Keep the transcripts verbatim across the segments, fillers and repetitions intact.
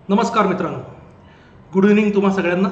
नमस्कार मित्रांनो, good evening तुम्हा सगळ्यांना.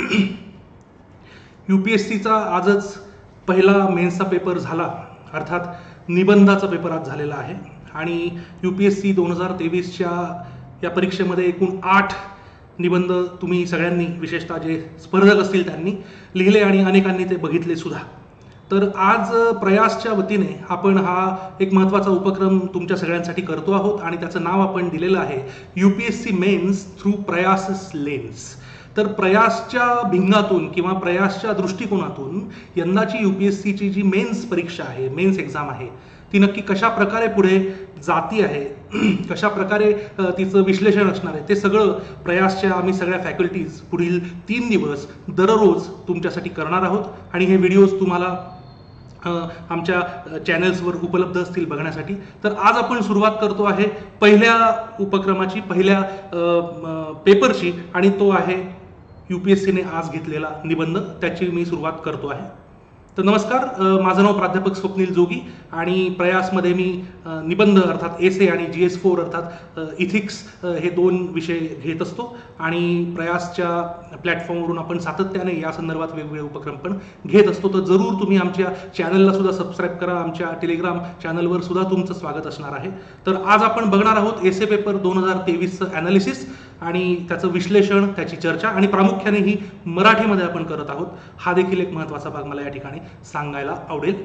यू पी एस सीचा आजच पहिला मेन्सचा पेपर झाला, अर्थात निबंधाचा पेपर आज झालेला आहे. आणि यू पी एस सी दोन हजार तेवीसच्या या परीक्षेमध्ये एकूण आठ निबंध तुम्ही सगळ्यांनी, विशेषतः जे स्पर्धक असतील त्यांनी लिहिले आणि अनेकांनी ते बघितले सुद्धा. तर आज प्रयासच्या वतीने आपण हा एक महत्त्वाचा उपक्रम तुमच्या सगळ्यांसाठी करतो आहोत आणि त्याचं नाव आपण दिलेलं आहे U P S C mains through Prayas lens. तर प्रयासच्या भिंगातून किंवा प्रयासच्या दृष्टिकोनातून यंदाची यू पी एस सीची जी मेन्स परीक्षा आहे, मेन्स एक्झाम आहे, ती नक्की कशा प्रकारे पुढे जाती आहे, कशा प्रकारे तिचं विश्लेषण असणार आहे, ते सगळं प्रयासच्या आम्ही सगळ्या फॅकल्टीज पुढील तीन दिवस दररोज तुमच्यासाठी करणार आहोत. आणि हे व्हिडिओज तुम्हाला आमच्या चॅनल्सवर उपलब्ध असतील बघण्यासाठी. तर आज आपण सुरुवात करतो आहे पहिल्या उपक्रमाची, पहिल्या पेपरची, आणि तो आहे यू पी एस सीने आज घेतलेला निबंध. त्याची मी सुरुवात करतो आहे. तर नमस्कार, माझं नाव प्राध्यापक स्वप्नील जोगी आणि प्रयासमध्ये मी निबंध अर्थात एसे आणि जी एस फोर अर्थात इथिक्स हे दोन विषय घेत असतो. आणि प्रयासच्या प्लॅटफॉर्मवरून आपण सातत्याने या संदर्भात वेगवेगळे उपक्रम पण घेत असतो. तर जरूर तुम्ही आमच्या चॅनलला सुद्धा सबस्क्राईब करा. आमच्या टेलिग्राम चॅनलवर सुद्धा तुमचं स्वागत असणार आहे. तर आज आपण बघणार आहोत एसे पेपर दोन हजार तेवीसचं ॲनालिसिस आणि त्याचं विश्लेषण, त्याची चर्चा, आणि प्रामुख्याने ही मराठीमध्ये आपण करत आहोत. हा देखील एक महत्त्वाचा भाग मला या ठिकाणी सांगायला आवडेल.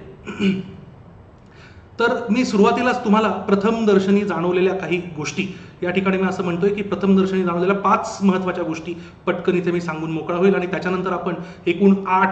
तर मी सुरुवातीलाच तुम्हाला प्रथमदर्शनी जाणवलेल्या काही गोष्टी, या ठिकाणी मी असं म्हणतोय की प्रथमदर्शनी जाणवलेल्या पाच महत्त्वाच्या गोष्टी पटकन इथे मी सांगून मोकळा होईल. आणि त्याच्यानंतर आपण एकूण आठ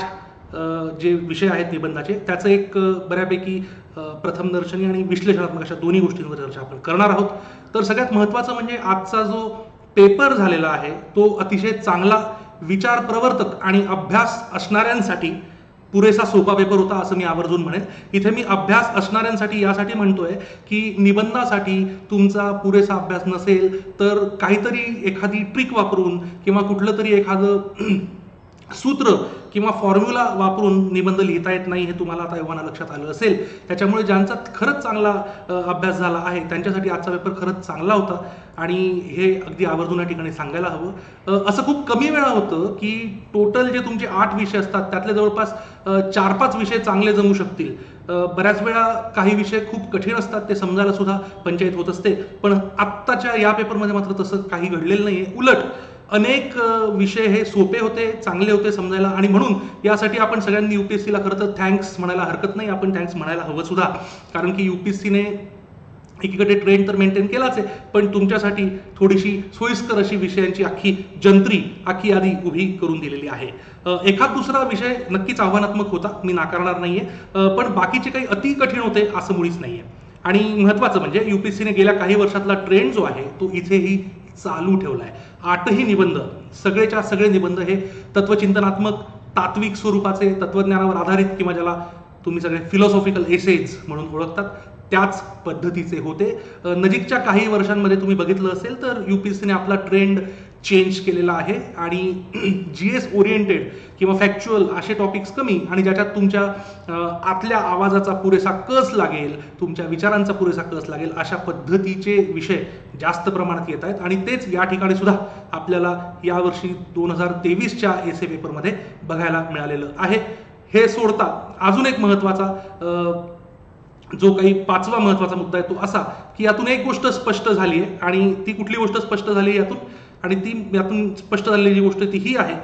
जे विषय आहेत निबंधाचे, त्याचं एक बऱ्यापैकी प्रथमदर्शनी आणि विश्लेषणात्मक अशा दोन्ही गोष्टींवर चर्चा आपण करणार आहोत. तर सगळ्यात महत्त्वाचं म्हणजे आजचा जो पेपर झालेला आहे तो अतिशय चांगला, विचार प्रवर्तक आणि अभ्यास असणाऱ्यांसाठी पुरेसा सोपा पेपर होता असं मी आवर्जून म्हणेन. इथे मी अभ्यास असणाऱ्यांसाठी यासाठी म्हणतोय की निबंधासाठी तुमचा पुरेसा अभ्यास नसेल तर काहीतरी एखादी ट्रिक वापरून किंवा कुठलं तरी एखादं सूत्र किंवा फॉर्म्युला वापरून निबंध लिहिता येत नाही, हे तुम्हाला आता एव्हाना लक्षात आलं असेल. त्याच्यामुळे ज्यांचा खरंच चांगला अभ्यास झाला आहे त्यांच्यासाठी आजचा पेपर खरंच चांगला होता आणि हे अगदी आवर्जून या ठिकाणी सांगायला हवं. असं खूप कमी वेळा होतं की टोटल जे तुमचे आठ विषय असतात त्यातले जवळपास चार पाच विषय चांगले जमू शकतील. बऱ्याच वेळा काही विषय खूप कठीण असतात, ते समजायला सुद्धा पंचायत होत असते. पण आत्ताच्या या पेपरमध्ये मात्र तसं काही घडलेलं नाहीये. उलट अनेक विषय हे सोपे होते, चांगले होते समजायला. आणि म्हणून यासाठी आपण सगळ्यांनी यूपीएससीला खरं तर थँक्स म्हणायला हरकत नाही. आपण थँक्स म्हणायला हवं सुद्धा, कारण की यूपीएससीने एकीकडे ट्रेंड तर मेंटेन केलाच आहे, पण तुमच्यासाठी थोडीशी सोयीस्कर अशी विषयांची अख्खी जंत्री, अख्खी यादी उभी करून दिलेली आहे. एखाद दुसरा विषय नक्कीच आव्हानात्मक होता, मी नाकारणार नाहीये, पण बाकीचे काही अति कठीण होते असं मुळीच नाहीये. आणि महत्त्वाचं म्हणजे यूपीएससीने गेल्या काही वर्षातला ट्रेंड जो आहे तो इथेही चालू ठेवलाय. आठही निबंध, सगळेच्या सगळे निबंध हे तत्वचिंतनात्मक, तात्विक स्वरूपाचे, तत्वज्ञानावर आधारित, किंवा ज्याला तुम्ही सगळे फिलॉसॉफिकल एसेज म्हणून ओळखतात, त्याच पद्धतीचे होते. नजीकच्या काही वर्षांमध्ये तुम्ही बघितलं असेल तर यूपीएससीने आपला ट्रेंड चेंज केलेला आहे आणि जी एस ओरिएंटेड किंवा फॅक्च्युअल असे टॉपिक्स कमी, आणि ज्याच्यात तुमच्या आतल्या आवाजाचा पुरेसा कस लागेल, तुमच्या विचारांचा पुरेसा कस लागेल, अशा पद्धतीचे विषय जास्त प्रमाणात येत आहेत. आणि तेच या ठिकाणी सुद्धा आपल्याला यावर्षी दोन हजार तेवीसच्या एसे पेपरमध्ये बघायला मिळालेलं आहे. हे सोडता अजून एक महत्त्वाचा, जो काही पाचवा महत्त्वाचा मुद्दा आहे तो असा की यातून एक गोष्ट स्पष्ट झाली आहे. आणि ती कुठली गोष्ट स्पष्ट झाली आहे यातून, आणि ती यातून स्पष्ट झालेली गोष्ट ती ही आहे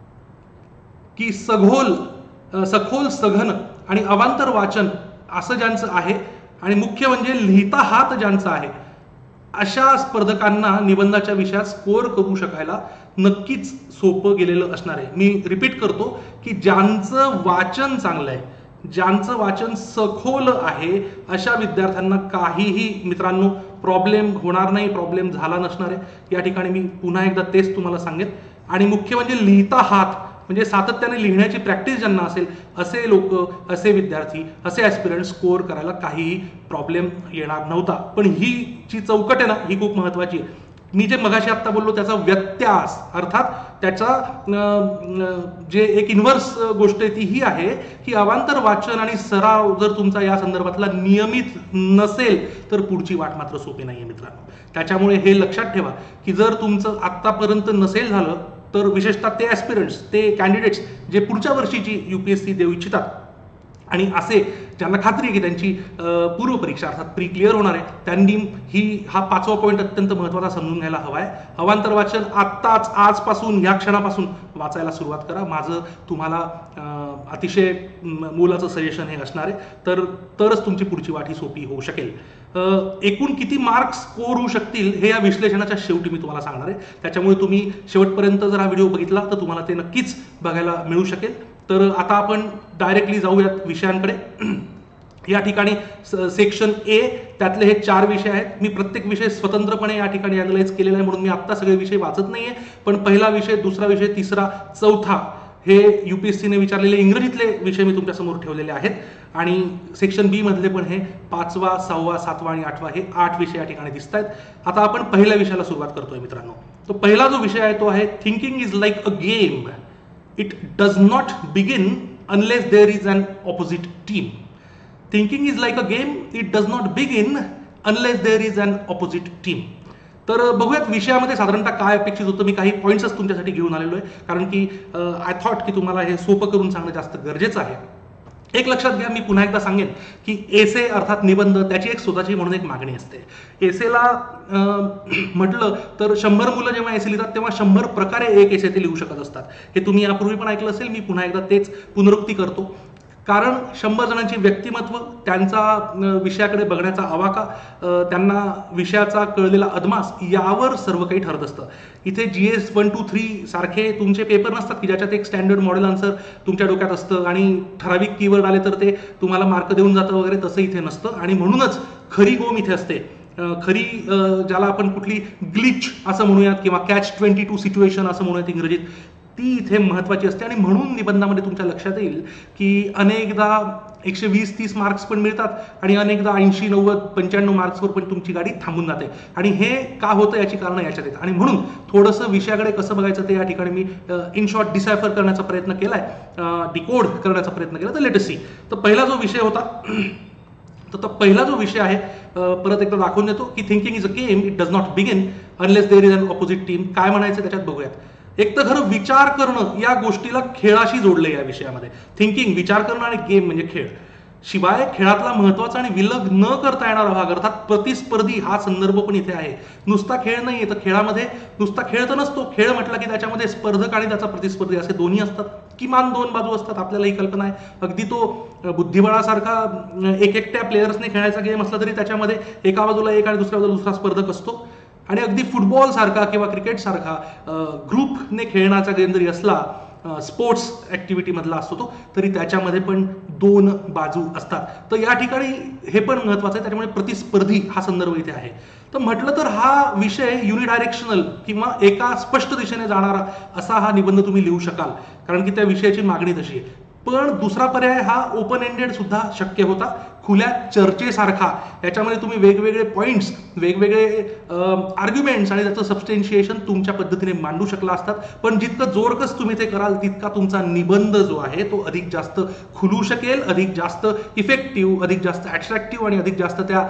की सखोल सखोल सघन आणि अवांतर वाचन असं ज्यांचं आहे, आणि मुख्य म्हणजे लिहिता हात ज्यांचा आहे, अशा स्पर्धकांना निबंधाच्या विषयात स्कोअर करू शकायला नक्कीच सोपं गेलेलं असणार आहे. मी रिपीट करतो की ज्यांचं वाचन चांगलं आहे, ज्यांचं वाचन सखोल आहे, अशा विद्यार्थ्यांना काहीही मित्रांनो प्रॉब्लेम होणार नाही, प्रॉब्लेम झाला नसणार आहे. या ठिकाणी मी पुन्हा एकदा तेच तुम्हाला सांगेन. आणि मुख्य म्हणजे लिहिता हात, म्हणजे सातत्याने लिहिण्याची प्रॅक्टिस ज्यांना असेल, असे लोक, असे विद्यार्थी, असे ॲस्पिरंट स्कोअर करायला काहीही प्रॉब्लेम येणार नव्हता. पण ही जी चौकट आहे ना, ही खूप महत्त्वाची आहे. मी जे मगाशी आत्ता बोललो त्याचा व्यत्यास अर्थात त्याचा जे एक इन्व्हर्स गोष्ट आहे ती ही आहे की अवांतर वाचन आणि सराव जर तुमचा या संदर्भातला नियमित नसेल तर पुढची वाट मात्र सोपी नाही आहे मित्रांनो. त्याच्यामुळे हे लक्षात ठेवा की जर तुमचं आत्तापर्यंत नसेल झालं तर विशेषतः ते ॲस्पिरंट्स, ते कॅन्डिडेट्स जे पुढच्या वर्षीची यूपीएससी देऊ इच्छितात आणि असे ज्यांना खात्री आहे की त्यांची पूर्वपरीक्षा अर्थात प्री क्लिअर होणार आहे, त्यांनी ही हा पाचवा पॉईंट अत्यंत महत्त्वाचा समजून घ्यायला हवा आहे. अवांतर वाचन आत्ताच आजपासून या क्षणापासून वाचायला सुरुवात करा. माझं तुम्हाला अतिशय मोलाचं सजेशन हे असणार आहे. तर तरच तुमची पुढची वाट ही सोपी होऊ शकेल. एकूण किती मार्क्स स्कोर होऊ शकतील हे या विश्लेषणाच्या शेवटी मी तुम्हाला सांगणार आहे. त्याच्यामुळे तुम्ही शेवटपर्यंत जर हा व्हिडिओ बघितला तर तुम्हाला ते नक्कीच बघायला मिळू शकेल. तर आता आपण डायरेक्टली जाऊयात विषयांकडे. या ठिकाणी सेक्शन ए त्यातले हे चार विषय आहेत. मी प्रत्येक विषय स्वतंत्रपणे या ठिकाणी अॅनलाइज केलेला आहे म्हणून मी आत्ता सगळे विषय वाचत नाहीये, पण पहिला विषय, दुसरा विषय, तिसरा, चौथा हे युपीएससीने विचारलेले इंग्रजीतले विषय मी तुमच्यासमोर ठेवलेले आहेत. आणि सेक्शन बी मधले पण हे पाचवा, सहावा, सातवा आणि आठवा हे आठ विषय या ठिकाणी दिसत आहेत. आता आपण पहिल्या विषयाला सुरुवात करतोय मित्रांनो. तो पहिला जो विषय आहे तो आहे thinking is like a game, it does not begin unless there is an opposite team. Thinking is like a game, it does not begin unless there is an opposite team. तर बघूयात विषयामध्ये साधारणतः काय अपेक्षित होतं. मी काही पॉईंट्सच तुमच्यासाठी घेऊन आलेलो आहे कारण की आय थॉट की तुम्हाला हे सोपं करून सांगणं जास्त गरजेचं आहे. एक लक्षात घ्या, मी पुन्हा एकदा सांगेन की एसे अर्थात निबंध त्याची एक स्वतःची म्हणून एक मागणी असते. एसेला म्हटलं तर शंभर मुलं जेव्हा एसे लिहितात तेव्हा शंभर प्रकारे एक एसे ते लिहू शकत असतात. हे तुम्ही यापूर्वी पण ऐकलं असेल, मी पुन्हा एकदा तेच पुनरुक्ती करतो. कारण शंभर जणांची व्यक्तिमत्व, त्यांचा विषयाकडे बघण्याचा आवाका, त्यांना विषयाचा कळलेला अदमास यावर सर्व काही ठरत असतं. इथे G S one two three सारखे तुमचे पेपर नसतात की ज्याच्यात एक स्टँडर्ड मॉडेल आन्सर तुमच्या डोक्यात असतं आणि ठराविक कीवर्ड आले तर ते तुम्हाला मार्क देऊन जातं वगैरे, तसं इथे नसतं. आणि म्हणूनच खरी गोम इथे असते. खरी ज्याला आपण कुठली ग्लिच असं म्हणूयात किंवा कॅच ट्वेंटी टू सिच्युएशन असं म्हणूयात इंग्रजीत, ती इथे महत्त्वाची असते. आणि म्हणून निबंधामध्ये तुमच्या लक्षात येईल की अनेकदा एकशे वीस तीस मार्क्स पण मिळतात आणि अनेकदा ऐंशी नव्वद पंच्याण्णव मार्क्सवर पण तुमची गाडी थांबून जाते. आणि हे का होतं याची कारणं याच्यात आहेत. आणि म्हणून थोडंसं विषयाकडे कसं बघायचं ते या ठिकाणी मी इन शॉर्ट डिसायफर करण्याचा प्रयत्न केलाय, डिकोड करण्याचा प्रयत्न केला. तर लेट अस सी. तर पहिला जो विषय होता तर पहिला जो विषय आहे परत एकदा दाखवून देतो की thinking is a game, it does not begin unless there is an opposite team. काय म्हणायचं त्याच्यात बघूयात. एक तर खरं विचार करणं या गोष्टीला खेळाशी जोडले या विषयामध्ये. थिंकिंग, विचार करणं आणि गेम म्हणजे खेळ. शिवाय खेळातला महत्वाचा आणि विलग न करता येणारा भाग अर्थात प्रतिस्पर्धी हा संदर्भ पण इथे आहे. नुसता खेळ नाहीये, तर खेळामध्ये नुसता खेळ तर नसतो. खेळ म्हटला की त्याच्यामध्ये स्पर्धक आणि त्याचा प्रतिस्पर्धी असे दोन्ही असतात. किमान दोन बाजू असतात. आपल्याला ही कल्पना आहे. अगदी तो बुद्धिबळासारखा एक एकट्या प्लेयर्सने खेळायचा गेम असला तरी त्याच्यामध्ये एका बाजूला एक आणि दुसऱ्या बाजूला दुसरा स्पर्धक असतो. आणि अगदी फुटबॉल सारखा किंवा क्रिकेट सारखा ग्रुपने खेळण्याचा गेम जरी असला, स्पोर्ट्स ऍक्टिव्हिटी मधला असतो तो, तरी त्याच्यामध्ये पण दोन बाजू असतात. तर या ठिकाणी हे पण महत्वाचं आहे. त्याच्यामुळे प्रतिस्पर्धी हा संदर्भ इथे आहे. तर म्हटलं तर हा विषय युनिडायरेक्शनल किंवा एका स्पष्ट दिशेने जाणारा असा हा निबंध तुम्ही लिहू शकाल कारण की त्या विषयाची मागणी तशी आहे. पण दुसरा पर्याय हा ओपन एंडेड सुद्धा शक्य होता, खुल्या चर्चेसारखा. याच्यामध्ये तुम्ही वेगवेगळे पॉइंट्स, वेगवेगळे आर्ग्युमेंट्स आणि त्याचं सबस्टेन्शिएशन तुमच्या पद्धतीने मांडू शकला असतात. पण जितकं जोरकस तुम्ही ते कराल तितका तुमचा निबंध जो आहे तो अधिक जास्त खुलू शकेल, अधिक जास्त इफेक्टिव्ह, अधिक जास्त अट्रॅक्टिव्ह आणि अधिक जास्त त्या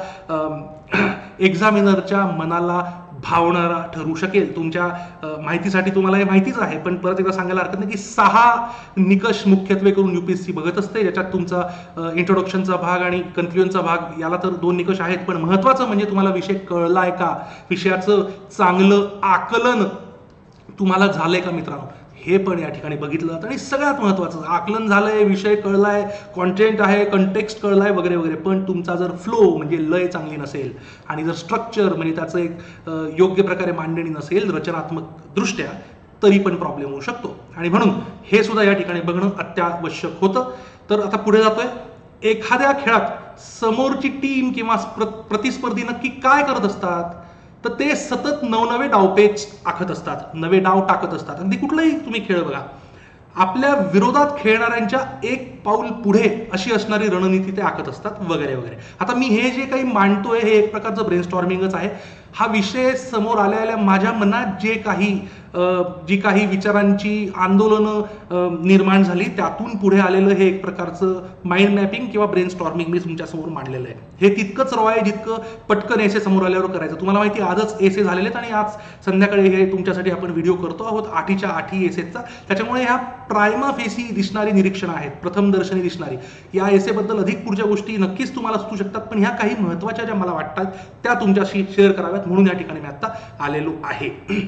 एक्झामिनरच्या मनाला भावणारा ठरू शकेल. तुमच्या माहितीसाठी तुम्हाला हे माहितीच आहे, पण परत एकदा सांगायला हरकत नाही की सहा निकष मुख्यत्वे करून युपीएससी बघत असते, ज्याच्यात तुमचा इंट्रोडक्शनचा भाग आणि कन्क्ल्युजनचा भाग याला तर दोन निकष आहेत. पण महत्वाचं म्हणजे तुम्हाला विषय कळलाय का, विषयाचं चांगलं आकलन तुम्हाला झालंय का मित्रांनो, हे पण या ठिकाणी बघितलं जातं. आणि सगळ्यात महत्वाचं, आकलन झालंय, विषय कळलाय, कॉन्टेंट आहे, कंटेक्स्ट कळलाय वगैरे वगैरे, पण तुमचा जर फ्लो म्हणजे लय चांगली नसेल आणि जर स्ट्रक्चर म्हणजे त्याचं एक योग्य प्रकारे मांडणी नसेल रचनात्मक दृष्ट्या, तरी पण प्रॉब्लेम होऊ शकतो. आणि म्हणून हे सुद्धा या ठिकाणी बघणं अत्यावश्यक होतं. तर आता पुढे जातोय. एखाद्या खेळात समोरची टीम किंवा प्रतिस्पर्धी नक्की काय करत असतात, तर ते सतत नवनवे डावपेच आखत असतात, नवे डाव टाकत असतात. अगदी कुठलाही तुम्ही खेळ बघा, आपल्या विरोधात खेळणाऱ्यांच्या एक पाऊल पुढे अशी असणारी रणनीती ते आखत असतात वगैरे वगैरे. आता मी हे जे काही मांडतोय हे एक प्रकारचं ब्रेनस्टॉर्मिंगच आहे. हा विषय समोर आल्या आल्या माझ्या मनात जे काही जी काही विचारांची आंदोलनं निर्माण झाली त्यातून पुढे आलेलं हे एक प्रकारचं माइंड मॅपिंग किंवा ब्रेन स्टॉर्मिंग मी तुमच्यासमोर मांडलेलं आहे. हे तितकंच रॉ आहे जितकं पटकन एसे समोर आल्यावर करायचं. तुम्हाला माहिती आजच एसे झालेले आहेत आणि आज संध्याकाळी हे तुमच्यासाठी आपण व्हिडिओ करतो आहोत आठीच्या आठी एसेचा. त्याच्यामुळे ह्या प्रायमा फेसी दिसणारी निरीक्षण आहेत, प्रथम दर्शनी दिसणारी. या एसेबद्दल अधिक पुढच्या गोष्टी नक्कीच तुम्हाला सुचू शकतात, पण ह्या काही महत्त्वाच्या ज्या मला वाटतात त्या तुमच्याशी शेअर कराव्यात म्हणून या ठिकाणी मी आता आलेलो आहे.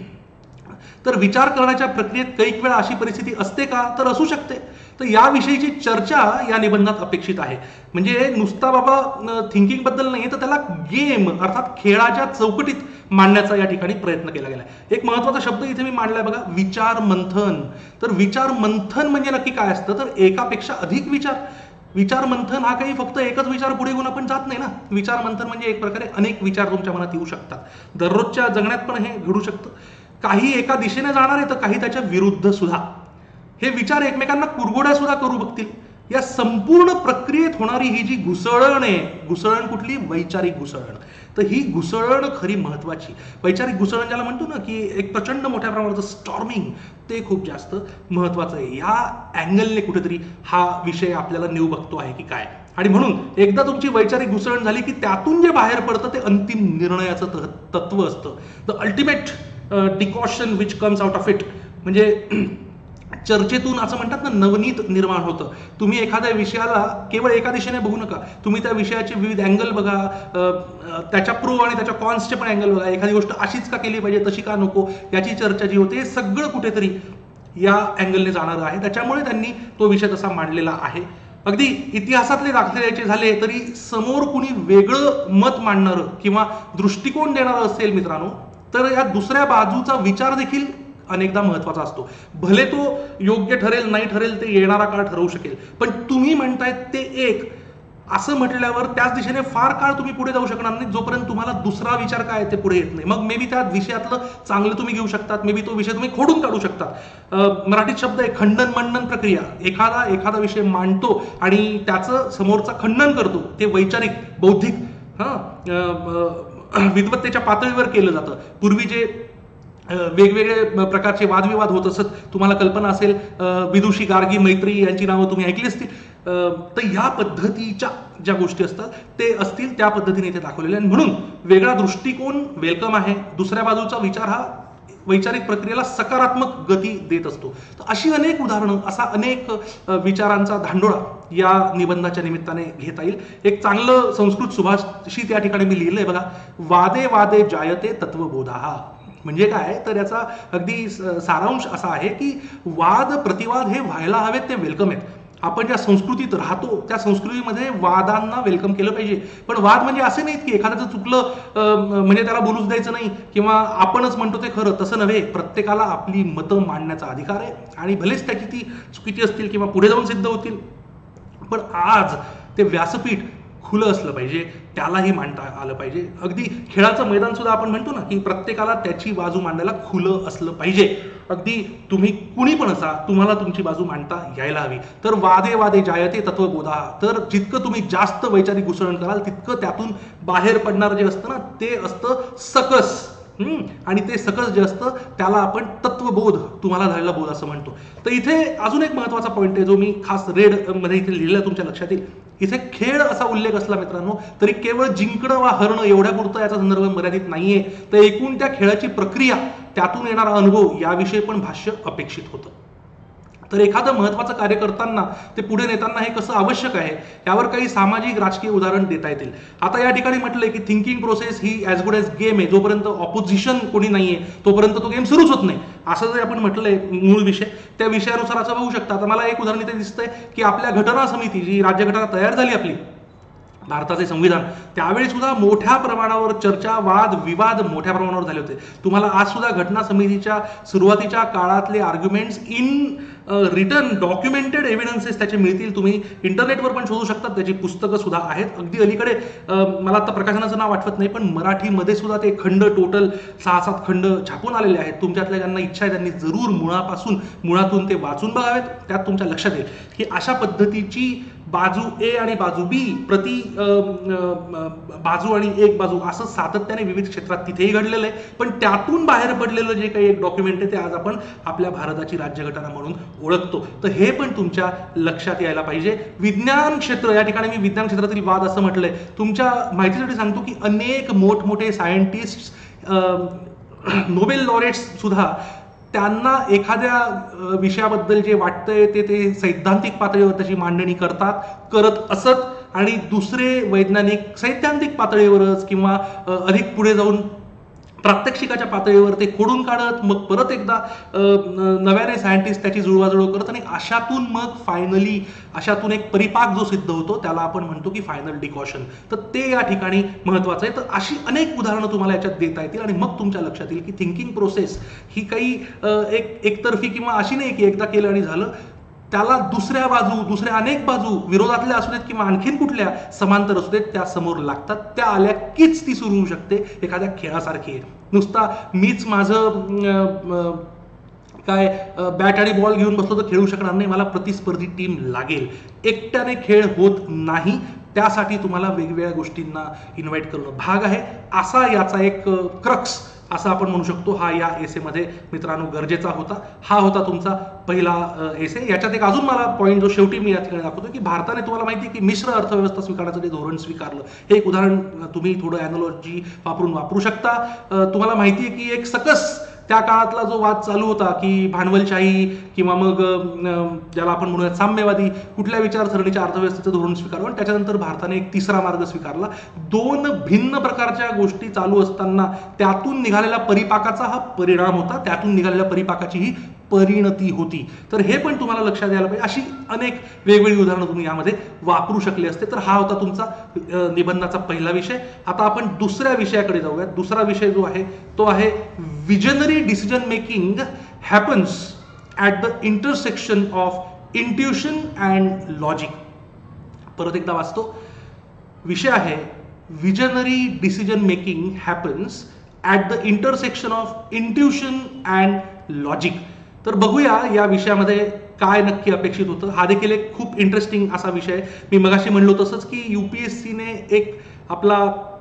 तर विचार करण्याच्या प्रक्रियेत कैक वेळा अशी परिस्थिती असते का? तर असू शकते. तर याविषयीची चर्चा या निबंधात अपेक्षित आहे. म्हणजे नुसता बाबा थिंकिंग बद्दल नाही तर त्याला गेम अर्थात खेळाच्या चौकटीत मांडण्याचा या ठिकाणी प्रयत्न केला गेला. एक महत्त्वाचा शब्द इथे मी मांडलाय बघा, विचार मंथन. तर विचार मंथन म्हणजे नक्की काय असतं? तर एकापेक्षा अधिक विचार. विचार मंथन हा काही फक्त एकच विचार पुढे घेऊन आपण जात नाही ना. विचार मंथन म्हणजे एक प्रकारे अनेक विचार तुमच्या मनात येऊ शकतात. दररोजच्या जगण्यात पण हे घडू शकतं. काही एका दिशेने जाणार आहे तर काही त्याच्या विरुद्ध सुद्धा. हे विचार एकमेकांना कुरघोड्या सुद्धा करू बघतील. या संपूर्ण प्रक्रियेत होणारी ही जी घुसळण आहे, घुसळण कुठली? वैचारिक घुसळण. तर ही घुसळण खरी महत्वाची. वैचारिक घुसळण ज्याला म्हणतो ना की एक प्रचंड मोठ्या प्रमाणाचं स्टॉर्मिंग, ते खूप जास्त महत्वाचं आहे. या अँगलने कुठेतरी हा विषय आपल्याला नेऊ बघतो आहे की काय. आणि म्हणून एकदा तुमची वैचारिक घुसळण झाली की त्यातून जे बाहेर पडतं ते अंतिम निर्णयाचं तत्व असतं. The ultimate decoction which comes out of it. म्हणजे चर्चेतून असं म्हणतात ना नवनीत निर्माण होतं. तुम्ही एखाद्या विषयाला केवळ एका दिशेने बघू नका, तुम्ही त्या विषयाचे विविध अँगल बघा, त्याच्या प्रो आणि त्याच्या कॉन्सचे पण अँगल बघा. एखादी गोष्ट अशीच का केली पाहिजे, तशी का नको, याची चर्चा जी होते सगळं कुठेतरी या अँगलने जाणार आहे. त्याच्यामुळे त्यांनी तो विषय तसा मांडलेला आहे. अगदी इतिहासातले दाखले द्यायचे झाले तरी समोर कुणी वेगळं मत मांडणारं किंवा दृष्टिकोन देणारं असेल मित्रांनो, तर या दुसऱ्या बाजूचा विचार देखील अनेकदा महत्वाचा असतो. भले तो योग्य ठरेल नाही ठरेल ते येणारा काळ ठरवू शकेल, पण तुम्ही म्हणताय ते एक असं म्हटल्यावर त्याच दिशेने फार काळ तुम्ही पुढे जाऊ शकणार नाही जोपर्यंत तुम्हाला दुसरा विचार काय ते पुढे येत नाही. मग मे बी त्या विषयातलं चांगलं तुम्ही घेऊ शकतात, मे बी तो विषय तुम्ही खोडून काढू शकतात. मराठीत शब्द आहे खंडन मंडन प्रक्रिया. एखादा एखादा विषय मांडतो आणि त्याचं समोरचा खंडन करतो. ते वैचारिक बौद्धिक हा विद्वत्तेच्या पातळीवर केलं जातं. पूर्वी जे वेगवेगळे प्रकारचे वादविवाद होत असत, तुम्हाला कल्पना असेल विदुषी, गार्गी, मैत्री यांची नावं तुम्ही ऐकली असतील. तर या पद्धतीच्या ज्या गोष्टी असतात ते असतील त्या पद्धतीने इथे दाखवलेले. आणि म्हणून वेगळा दृष्टिकोन वेलकम आहे. दुसऱ्या बाजूचा विचार हा वैचारिक प्रक्रियेला सकारात्मक गती देत असतो. तर अशी अनेक उदाहरणं, असा अनेक विचारांचा धांडोळा या निबंधाच्या निमित्ताने घेता येईल. एक चांगलं संस्कृत सुभाषित या ठिकाणी मी लिहिलंय बघा, वादे वादे जायते तत्वबोधा. म्हणजे काय तर याचा अगदी सारांश असा आहे की वाद प्रतिवाद हे व्हायला हवेत, ते वेलकम आहेत. आपण ज्या संस्कृतीत राहतो त्या संस्कृतीमध्ये वादांना वेलकम केलं पाहिजे. पण वाद म्हणजे असे नाहीत की एखाद्याचं चुकलं म्हणजे त्याला बोलूच द्यायचं नाही किंवा आपणच म्हणतो ते खरं, तसं नव्हे. प्रत्येकाला आपली मतं मांडण्याचा अधिकार आहे आणि भलेच त्याची ती चुकीची असतील किंवा पुढे जाऊन सिद्ध होतील, पण आज ते व्यासपीठ खुलं असलं पाहिजे, त्यालाही मांडता आलं पाहिजे. अगदी खेळाचं मैदान सुद्धा आपण म्हणतो ना की प्रत्येकाला त्याची बाजू मांडायला खुलं असलं पाहिजे. अगदी तुम्ही कुणी पण असा, तुम्हाला तुमची बाजू मांडता यायला हवी. तर वादे वादे जायते तत्वबोधा. तर जितकं तुम्ही जास्त वैचारिक घुसळण कराल तितकं त्यातून बाहेर पडणार जे असतं ना ते असतं सकस. हम्म आणि ते सकस जे असतं त्याला आपण तत्वबोध, तुम्हाला झालेला बोध असं म्हणतो. तर इथे अजून एक महत्वाचा पॉईंट आहे जो मी खास रेड मध्ये इथे लिहिलेला तुमच्या लक्षात येईल. इथे खेळ असा उल्लेख असला मित्रांनो तरी केवळ जिंकणं वा हरणं एवढ्यापुरतं याचा संदर्भ मर्यादित नाहीये. तर एकूण त्या खेळाची प्रक्रिया, त्यातून येणारा अनुभव याविषयी पण भाष्य अपेक्षित होतं. तर एखादं महत्वाचं कार्य करताना ते पुढे नेताना हे कसं आवश्यक आहे यावर काही सामाजिक राजकीय उदाहरण देता येतील. आता या ठिकाणी म्हटलंय की थिंकिंग प्रोसेस ही ॲज गुड ॲज गेम आहे. जोपर्यंत ऑपोजिशन कोणी नाहीये तोपर्यंत तो गेम सुरूच होत नाही, असं जर आपण म्हटलंय मूळ विषय, त्या विषयानुसार असं बघू शकता. आता मला एक उदाहरण इथे दिसतंय की आपल्या घटना समिती, जी राज्यघटना तयार झाली आपली भारताचे संविधान, त्यावेळी सुद्धा मोठ्या प्रमाणावर चर्चा, वाद विवाद मोठ्या प्रमाणावर झाले होते. तुम्हाला आज सुद्धा घटना समितीच्या सुरुवातीच्या काळातले arguments in return documented evidences त्याचे मिळतील. तुम्ही इंटरनेटवर पण शोधू शकतात, त्याची पुस्तकं सुद्धा आहेत. अगदी अलीकडे मला आता प्रकाशनाचं नाव आठवत नाही, पण मराठीमध्ये सुद्धा ते खंड टोटल सहा सात खंड छापून आलेले आहेत. तुमच्यातल्या ज्यांना इच्छा आहे त्यांनी जरूर मुळापासून मुळातून ते वाचून बघावेत. त्यात तुमच्या लक्षात येईल की अशा पद्धतीची बाजू ए आणि बाजू बी, प्रति बाजू आणि एक बाजू, असं सातत्याने विविध क्षेत्रात तिथेही घडलेलं आहे. पण त्यातून बाहेर पडलेलं जे काही एक डॉक्युमेंट आहे ते आज आपण आपल्या भारताची राज्यघटना म्हणून ओळखतो. तर हे पण तुमच्या लक्षात यायला पाहिजे. विज्ञान क्षेत्र, या ठिकाणी मी विज्ञान क्षेत्रातील वाद असं म्हटलंय, तुमच्या माहितीसाठी सांगतो की अनेक मोठमोठे सायंटिस्ट, नोबेल लॉरेट्स सुद्धा त्यांना एखाद्या विषयाबद्दल जे वाटतंय ते ते सैद्धांतिक पातळीवर त्याची मांडणी करतात, करत असत, आणि दुसरे वैज्ञानिक सैद्धांतिक पातळीवरच किंवा अधिक पुढे जाऊन प्रात्यक्षिकाच्या पातळीवर ते खोडून काढत, मग परत एकदा नव्याने सायंटिस्ट त्याची जुळवाजुळव करत, आणि अशातून मग फायनली अशातून एक परिपाक जो सिद्ध होतो त्याला आपण म्हणतो की फायनल डिकॉशन. तर ते या ठिकाणी महत्वाचं आहे. तर अशी अनेक उदाहरणं तुम्हाला याच्यात देता येतील आणि मग तुमच्या लक्षात येईल की थिंकिंग प्रोसेस ही काही एक एकतर्फी किंवा अशी नाही की एकदा केलं आणि झालं. त्याला दुसऱ्या बाजू, दुसऱ्या अनेक बाजू, विरोधातल्या असू देत किंवा आणखीन कुठल्या समांतर असू देत, त्या समोर लागतात. त्या आल्या कीच ती सुरू होऊ शकते. एखाद्या खेळासारखी आहे. नुसता मीच माझं काय बॅट आणि बॉल घेऊन बसलो तर खेळू शकणार नाही, मला प्रतिस्पर्धी टीम लागेल. एकट्याने खेळ होत नाही. त्यासाठी तुम्हाला वेगवेगळ्या गोष्टींना इन्व्हाइट करणं भाग आहे. असा याचा एक क्रक्स असं आपण म्हणू शकतो हा या एसेमध्ये मित्रांनो गरजेचा होता. हा होता तुमचा पहिला एसे. याच्यात एक अजून मला पॉईंट जो शेवटी मी या ठिकाणी दाखवतो की भारताने, तुम्हाला माहिती आहे की मिश्र अर्थव्यवस्था स्वीकारण्याचं जे धोरण स्वीकारलं, हे एक उदाहरण तुम्ही थोडं अॅनॉलॉजी वापरून वापरू शकता. तुम्हाला माहिती आहे की एक सकस त्या काळातला जो वाद चालू होता की भांडवलशाही किंवा मग ज्याला आपण म्हणूया साम्यवादी कुठल्या विचारसरणीच्या अर्थव्यवस्थेचं धोरण स्वीकारलं, आणि त्याच्यानंतर भारताने एक तिसरा मार्ग स्वीकारला. दोन भिन्न प्रकारच्या गोष्टी चालू असताना त्यातून निघालेल्या परिपाकाचा हा परिणाम होता, त्यातून निघालेल्या परिपाकाची ही परिणती होती. तर हे पण तुम्हाला लक्षात यायला पाहिजे. अशी अनेक वेगवेगळी उदाहरणं तुम्ही यामध्ये वापरू शकले असते. तर हा होता तुमचा निबंधाचा पहिला विषय. आता आपण दुसऱ्या विषयाकडे जाऊयात. दुसरा विषय जो आहे तो आहे visionary decision making happens at the intersection of intuition and logic. परत एकदा वाचतो. विषय आहे visionary decision making happens at the intersection of intuition and logic. तर बघूया या विषयामध्ये काय नक्की अपेक्षित होतं. हा देखील एक खूप इंटरेस्टिंग असा विषय. मी मगाशी म्हणलो तसंच की यूपीएससीने एक आपला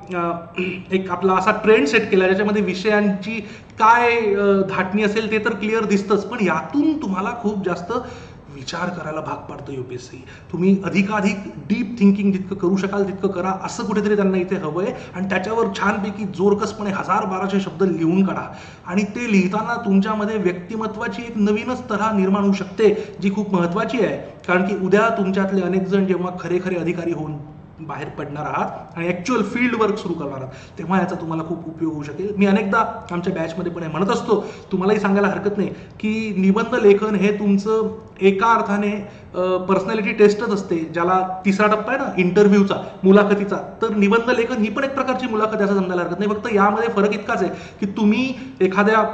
एक आपला असा ट्रेंड सेट केला ज्याच्यामध्ये विषयांची काय धाटणी असेल ते तर क्लिअर दिसतंच, पण यातून तुम्हाला खूप जास्त विचार करायला भाग पाडतं यूपीएससी. तुम्ही अधिकाधिक डीप थिंकिंग जितकं करू शकाल तितकं करा, असं कुठेतरी त्यांना इथे हवंय. आणि त्याच्यावर छानपैकी जोरकसपणे हजार बाराशे शब्द लिहून काढा, आणि ते लिहिताना तुमच्यामध्ये व्यक्तिमत्वाची एक नवीनच तऱ्हा निर्माण होऊ शकते, जी खूप महत्वाची आहे. कारण की उद्या तुमच्यातले अनेक जण जेव्हा खरे खरे अधिकारी होऊन बाहेर पडणार आहात आणि ऍक्च्युअल फील्ड वर्क सुरू करणार आहात, तेव्हा याचा तुम्हाला खूप उपयोग होऊ शकेल. मी अनेकदा आमच्या बॅचमध्ये पण म्हणत असतो, तुम्हालाही सांगायला हरकत नाही की निबंध लेखन हे तुमचं एका अर्थाने पर्सनॅलिटी टेस्टच असते, ज्याला तिसरा टप्पा आहे ना इंटरव्ह्यूचा, मुलाखतीचा. तर निबंध लेखन ही पण एक प्रकारची मुलाखत असं समजायला हरकत नाही. फक्त यामध्ये फरक इतकाच आहे की तुम्ही एखाद्या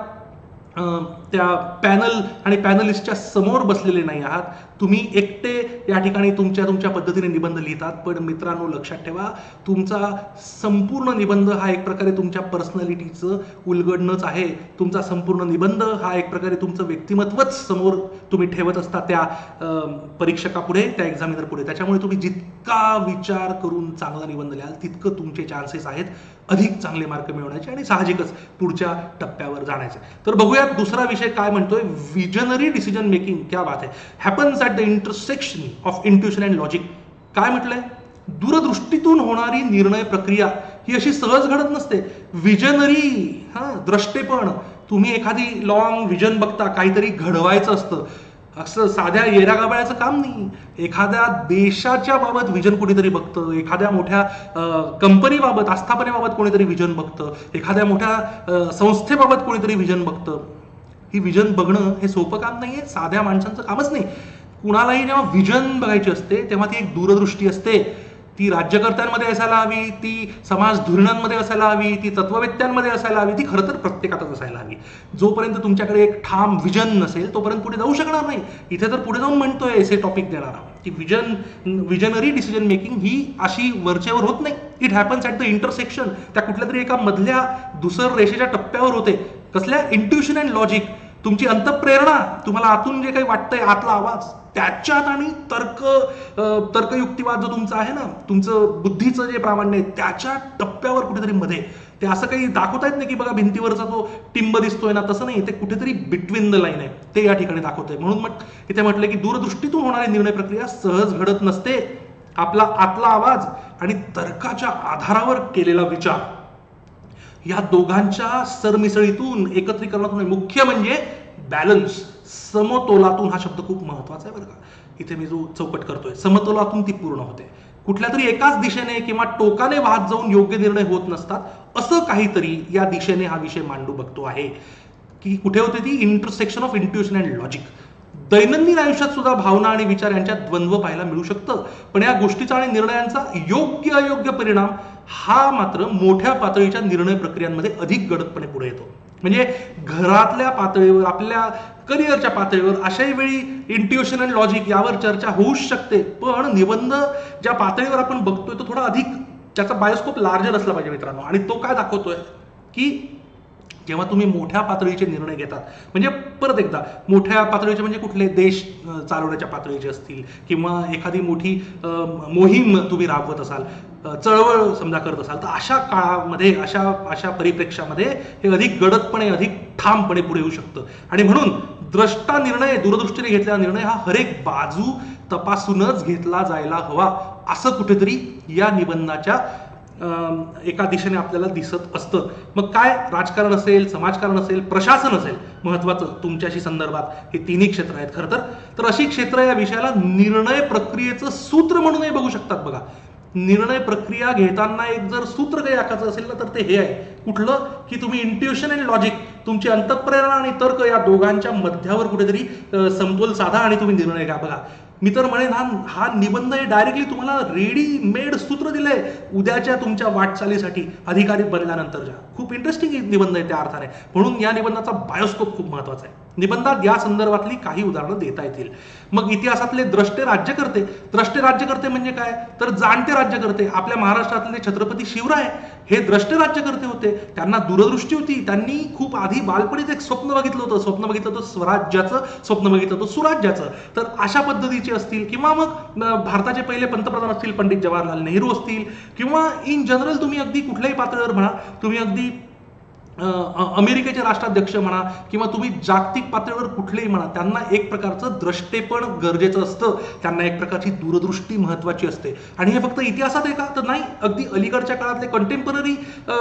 त्या पॅनल आणि पॅनलिस्टच्या समोर बसलेले नाही आहात, तुम्ही एकटे या ठिकाणी तुमच्या तुमच्या पद्धतीने निबंध लिहितात. पण मित्रांनो लक्षात ठेवा, तुमचा संपूर्ण निबंध हा एक प्रकारे तुमच्या पर्सनॅलिटीचं उलगडणंच आहे. तुमचा संपूर्ण निबंध हा एक प्रकारे तुमचं व्यक्तिमत्वच समोर तुम्ही ठेवत असता त्या परीक्षकापुढे, त्या एक्झामिनर पुढे. त्याच्यामुळे तुम्ही जितका विचार करून चांगला निबंध लिहाल तितकं तुमचे चान्सेस आहेत अधिक चांगले मार्क मिळवण्याचे आणि साहजिकच पुढच्या टप्प्यावर जाण्याचे. तर बघूया दुसरा विषय काय म्हणतोय. Visionary decision making. क्या बात है. Happens at the intersection of intuition and logic. काय म्हटलंय? दूरदृष्टीतून होणारी निर्णय प्रक्रिया ही अशी सहज घडत नसते. विजनरी, हा द्रष्टेपण. तुम्ही एखादी लॉंग विजन बघता, काहीतरी घडवायचं असतं, असं साध्या येरागाबाळ्याचं काम नाही. एखाद्या देशाच्या बाबत विजन कोणीतरी बघतं, एखाद्या मोठ्या कंपनीबाबत, आस्थापनेबाबत कोणीतरी विजन बघतं, एखाद्या मोठ्या संस्थेबाबत कोणीतरी विजन बघतं. ही विजन बघणं हे सोपं काम नाहीये, साध्या माणसांचं कामच नाही. कुणालाही जेव्हा विजन बघायची असते तेव्हा ती एक दूरदृष्टी असते. ती राज्यकर्त्यांमध्ये असायला हवी, ती समाज धोरणांमध्ये असायला हवी, ती तत्ववेत्यांमध्ये असायला हवी, ती खरं तर प्रत्येकातच असायला हवी. जोपर्यंत तुमच्याकडे एक ठाम विजन नसेल तोपर्यंत पुढे जाऊ शकणार नाही. इथे तर पुढे जाऊन म्हणतोय एसे टॉपिक देणारा की विजन विजनरी डिसिजन मेकिंग ही अशी वरचेवर होत नाही. It happens at the intersection. त्या कुठल्या तरी एका मधल्या दुसर रेषेच्या टप्प्यावर होते. कसल्या? Intuition and logic. तुमची अंतःप्रेरणा, तुम्हाला आतून जे काही वाटतंय, आतला आवाज, त्याच्यात आणि तर्क तर्कयुक्तिवाद जो तुमचा आहे ना, तुमचं बुद्धीचं जे प्रामाण्य आहे त्याच्या टप्प्यावर कुठेतरी मध्ये, ते असं काही दाखवता येत नाही की बघा भिंतीवरचा तो टिंब दिसतोय ना, तसं नाही, ते कुठेतरी बिटवीन द लाईन आहे, ते या ठिकाणी दाखवतंय. म्हणून मग इथे म्हटलं की दूरदृष्टीतून होणारी निर्णय प्रक्रिया सहज घडत नसते. आपला आतला आवाज आणि तर्काच्या आधारावर केलेला विचार या दोघांच्या सरमिसळीतून, एकत्रीकरणातून, मुख्य म्हणजे बॅलन्स, समतोलातून, हा शब्द खूप महत्वाचा आहे बरं का. इथे मी जो चौकट करतोय, समतोलातून ती पूर्ण होते. कुठल्या तरी एकाच दिशेने किंवा टोकाने वाहत जाऊन योग्य निर्णय होत नसतात, असं काहीतरी या दिशेने हा विषय मांडू बघतो आहे. की कुठे होते ती intersection of intuition and logic. दैनंदिन आयुष्यात सुद्धा भावना आणि विचार यांच्यात द्वंद्व पाहायला मिळू शकतं, पण या गोष्टीचा आणि निर्णयांचा योग्य अयोग्य परिणाम हा मात्र मोठ्या पातळीच्या निर्णय प्रक्रियांमध्ये अधिक गडदपणे पुढे येतो. म्हणजे घरातल्या पातळीवर, आपल्या करिअरच्या पातळीवर अशाही वेळी इंट्युशन अँड लॉजिक यावर चर्चा होऊच शकते, पण निबंध ज्या पातळीवर आपण बघतोय तो थोडा अधिक, त्याचा बायोस्कोप लार्जर असला पाहिजे मित्रांनो. आणि तो काय दाखवतोय की जेव्हा तुम्ही मोठ्या पातळीचे निर्णय घेतात, म्हणजे परत एकदा मोठ्या पातळीचे म्हणजे कुठले, देश चालवण्याच्या पातळीचे असतील किंवा एखादी मोठी मोहीम तुम्ही राबवत असाल, चळवळ समजा करत असाल, तर अशा काळामध्ये, अशा अशा परिप्रेक्षामध्ये हे अधिक गडदपणे, अधिक ठामपणे पुढे येऊ शकतं. आणि म्हणून द्रष्टा निर्णय, दूरदृष्टीने घेतलेला निर्णय हा हरेक बाजू तपासूनच घेतला जायला हवा, असं कुठेतरी या निबंधाच्या एका दिशेने आपल्याला दिसत असतं. मग काय, राजकारण असेल, समाजकारण असेल, प्रशासन असेल, महत्वाचं तुमच्याशी संदर्भात हे तिन्ही क्षेत्र आहेत खरं तर. तर अशी क्षेत्र या विषयाला निर्णय प्रक्रियेचं सूत्र म्हणूनही बघू शकतात. बघा, निर्णय प्रक्रिया घेताना एक जर सूत्र काही आखायचं असेल ना, तर ते हे आहे, कुठलं की तुम्ही इंट्युशन अँड लॉजिक, तुमची अंतःप्रेरणा आणि तर्क या दोघांच्या मध्यावर कुठेतरी समतोल साधा आणि तुम्ही निर्णय घ्या. बघा, मी तर म्हणेन हा हा निबंध हे डायरेक्टली तुम्हाला रेडीमेड सूत्र दिलंय उद्याच्या तुमच्या वाटचालीसाठी, अधिकारी बनल्यानंतरच्या. खूप इंटरेस्टिंग निबंध आहे त्या अर्थाने. म्हणून या निबंधाचा बायोस्कोप खूप महत्वाचा आहे. निबंधात या संदर्भातली काही उदाहरणं देता येतील. मग इतिहासातले द्रष्टे राज्यकर्ते, द्रष्टे राज्यकर्ते म्हणजे काय, तर जाणते राज्यकर्ते. आपल्या महाराष्ट्रातले छत्रपती शिवराय हे द्रष्टे राज्यकर्ते होते. त्यांना दूरदृष्टी होती. त्यांनी खूप आधी बालपणीत एक स्वप्न बघितलं होतं, स्वप्न बघितलं होतं स्वराज्याचं, स्वप्न बघितलं होतं सुराज्याचं. तर अशा पद्धतीचे असतील, किंवा मग भारताचे पहिले पंतप्रधान असतील पंडित जवाहरलाल नेहरू असतील, किंवा इन जनरल तुम्ही अगदी कुठल्याही पातळीवर म्हणा, तुम्ही अगदी अमेरिकेचे राष्ट्राध्यक्ष म्हणा, किंवा तुम्ही जागतिक पातळीवर कुठलेही म्हणा, त्यांना एक प्रकारचं द्रष्टेपण गरजेचं असतं. त्यांना एक प्रकारची दूरदृष्टी महत्वाची असते. आणि हे फक्त इतिहासात आहे का, तर नाही. अगदी अलीकडच्या काळातले कंटेम्पररी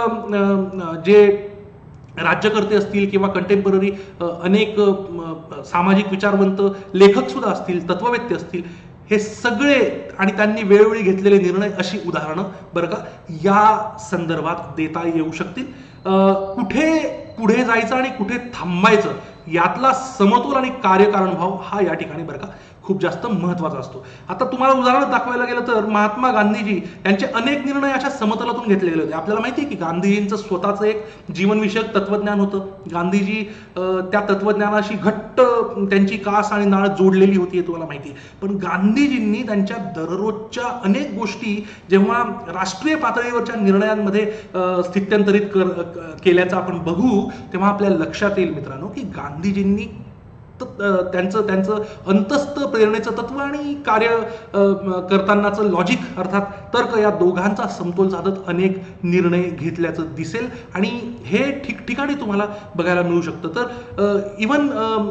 जे राज्यकर्ते असतील किंवा कंटेम्पररी अनेक सामाजिक विचारवंत लेखक सुद्धा असतील, तत्ववेत्ते असतील, हे सगळे आणि त्यांनी वेळोवेळी घेतलेले निर्णय, अशी उदाहरणं बरं का या संदर्भात देता येऊ शकतील. कुठे पुढे जायचं आणि कुठे थांबायचं यातला समतोल आणि कार्यकारण भाव हा या ठिकाणी बरं का खूप जास्त महत्वाचा असतो. आता तुम्हाला उदाहरण दाखवायला गेलं तर महात्मा गांधीजी यांचे अनेक निर्णय अशा समतोलातून घेतले गेले होते. आपल्याला माहिती आहे की गांधीजींचं स्वतःचं एक जीवनविषयक तत्वज्ञान होतं. गांधीजी त्या तत्वज्ञानाशी घट्ट त्यांची कास आणि नाळ जोडलेली होती, हे तुम्हाला माहिती आहे. पण गांधीजींनी त्यांच्या दररोजच्या अनेक गोष्टी जेव्हा राष्ट्रीय पातळीवरच्या निर्णयांमध्ये स्थित्यंतरित केल्याचं आपण बघू, तेव्हा आपल्याला लक्षात येईल मित्रांनो की गांधीजींनी त्यांचं त्यांचं अंतस्थ प्रेरणेचं तत्व आणि कार्य करतानाचं लॉजिक अर्थात तर्क या दोघांचा समतोल साधत अनेक निर्णय घेतल्याचं दिसेल. आणि हे ठिकठिकाणी तुम्हाला बघायला मिळू शकतं. तर इवन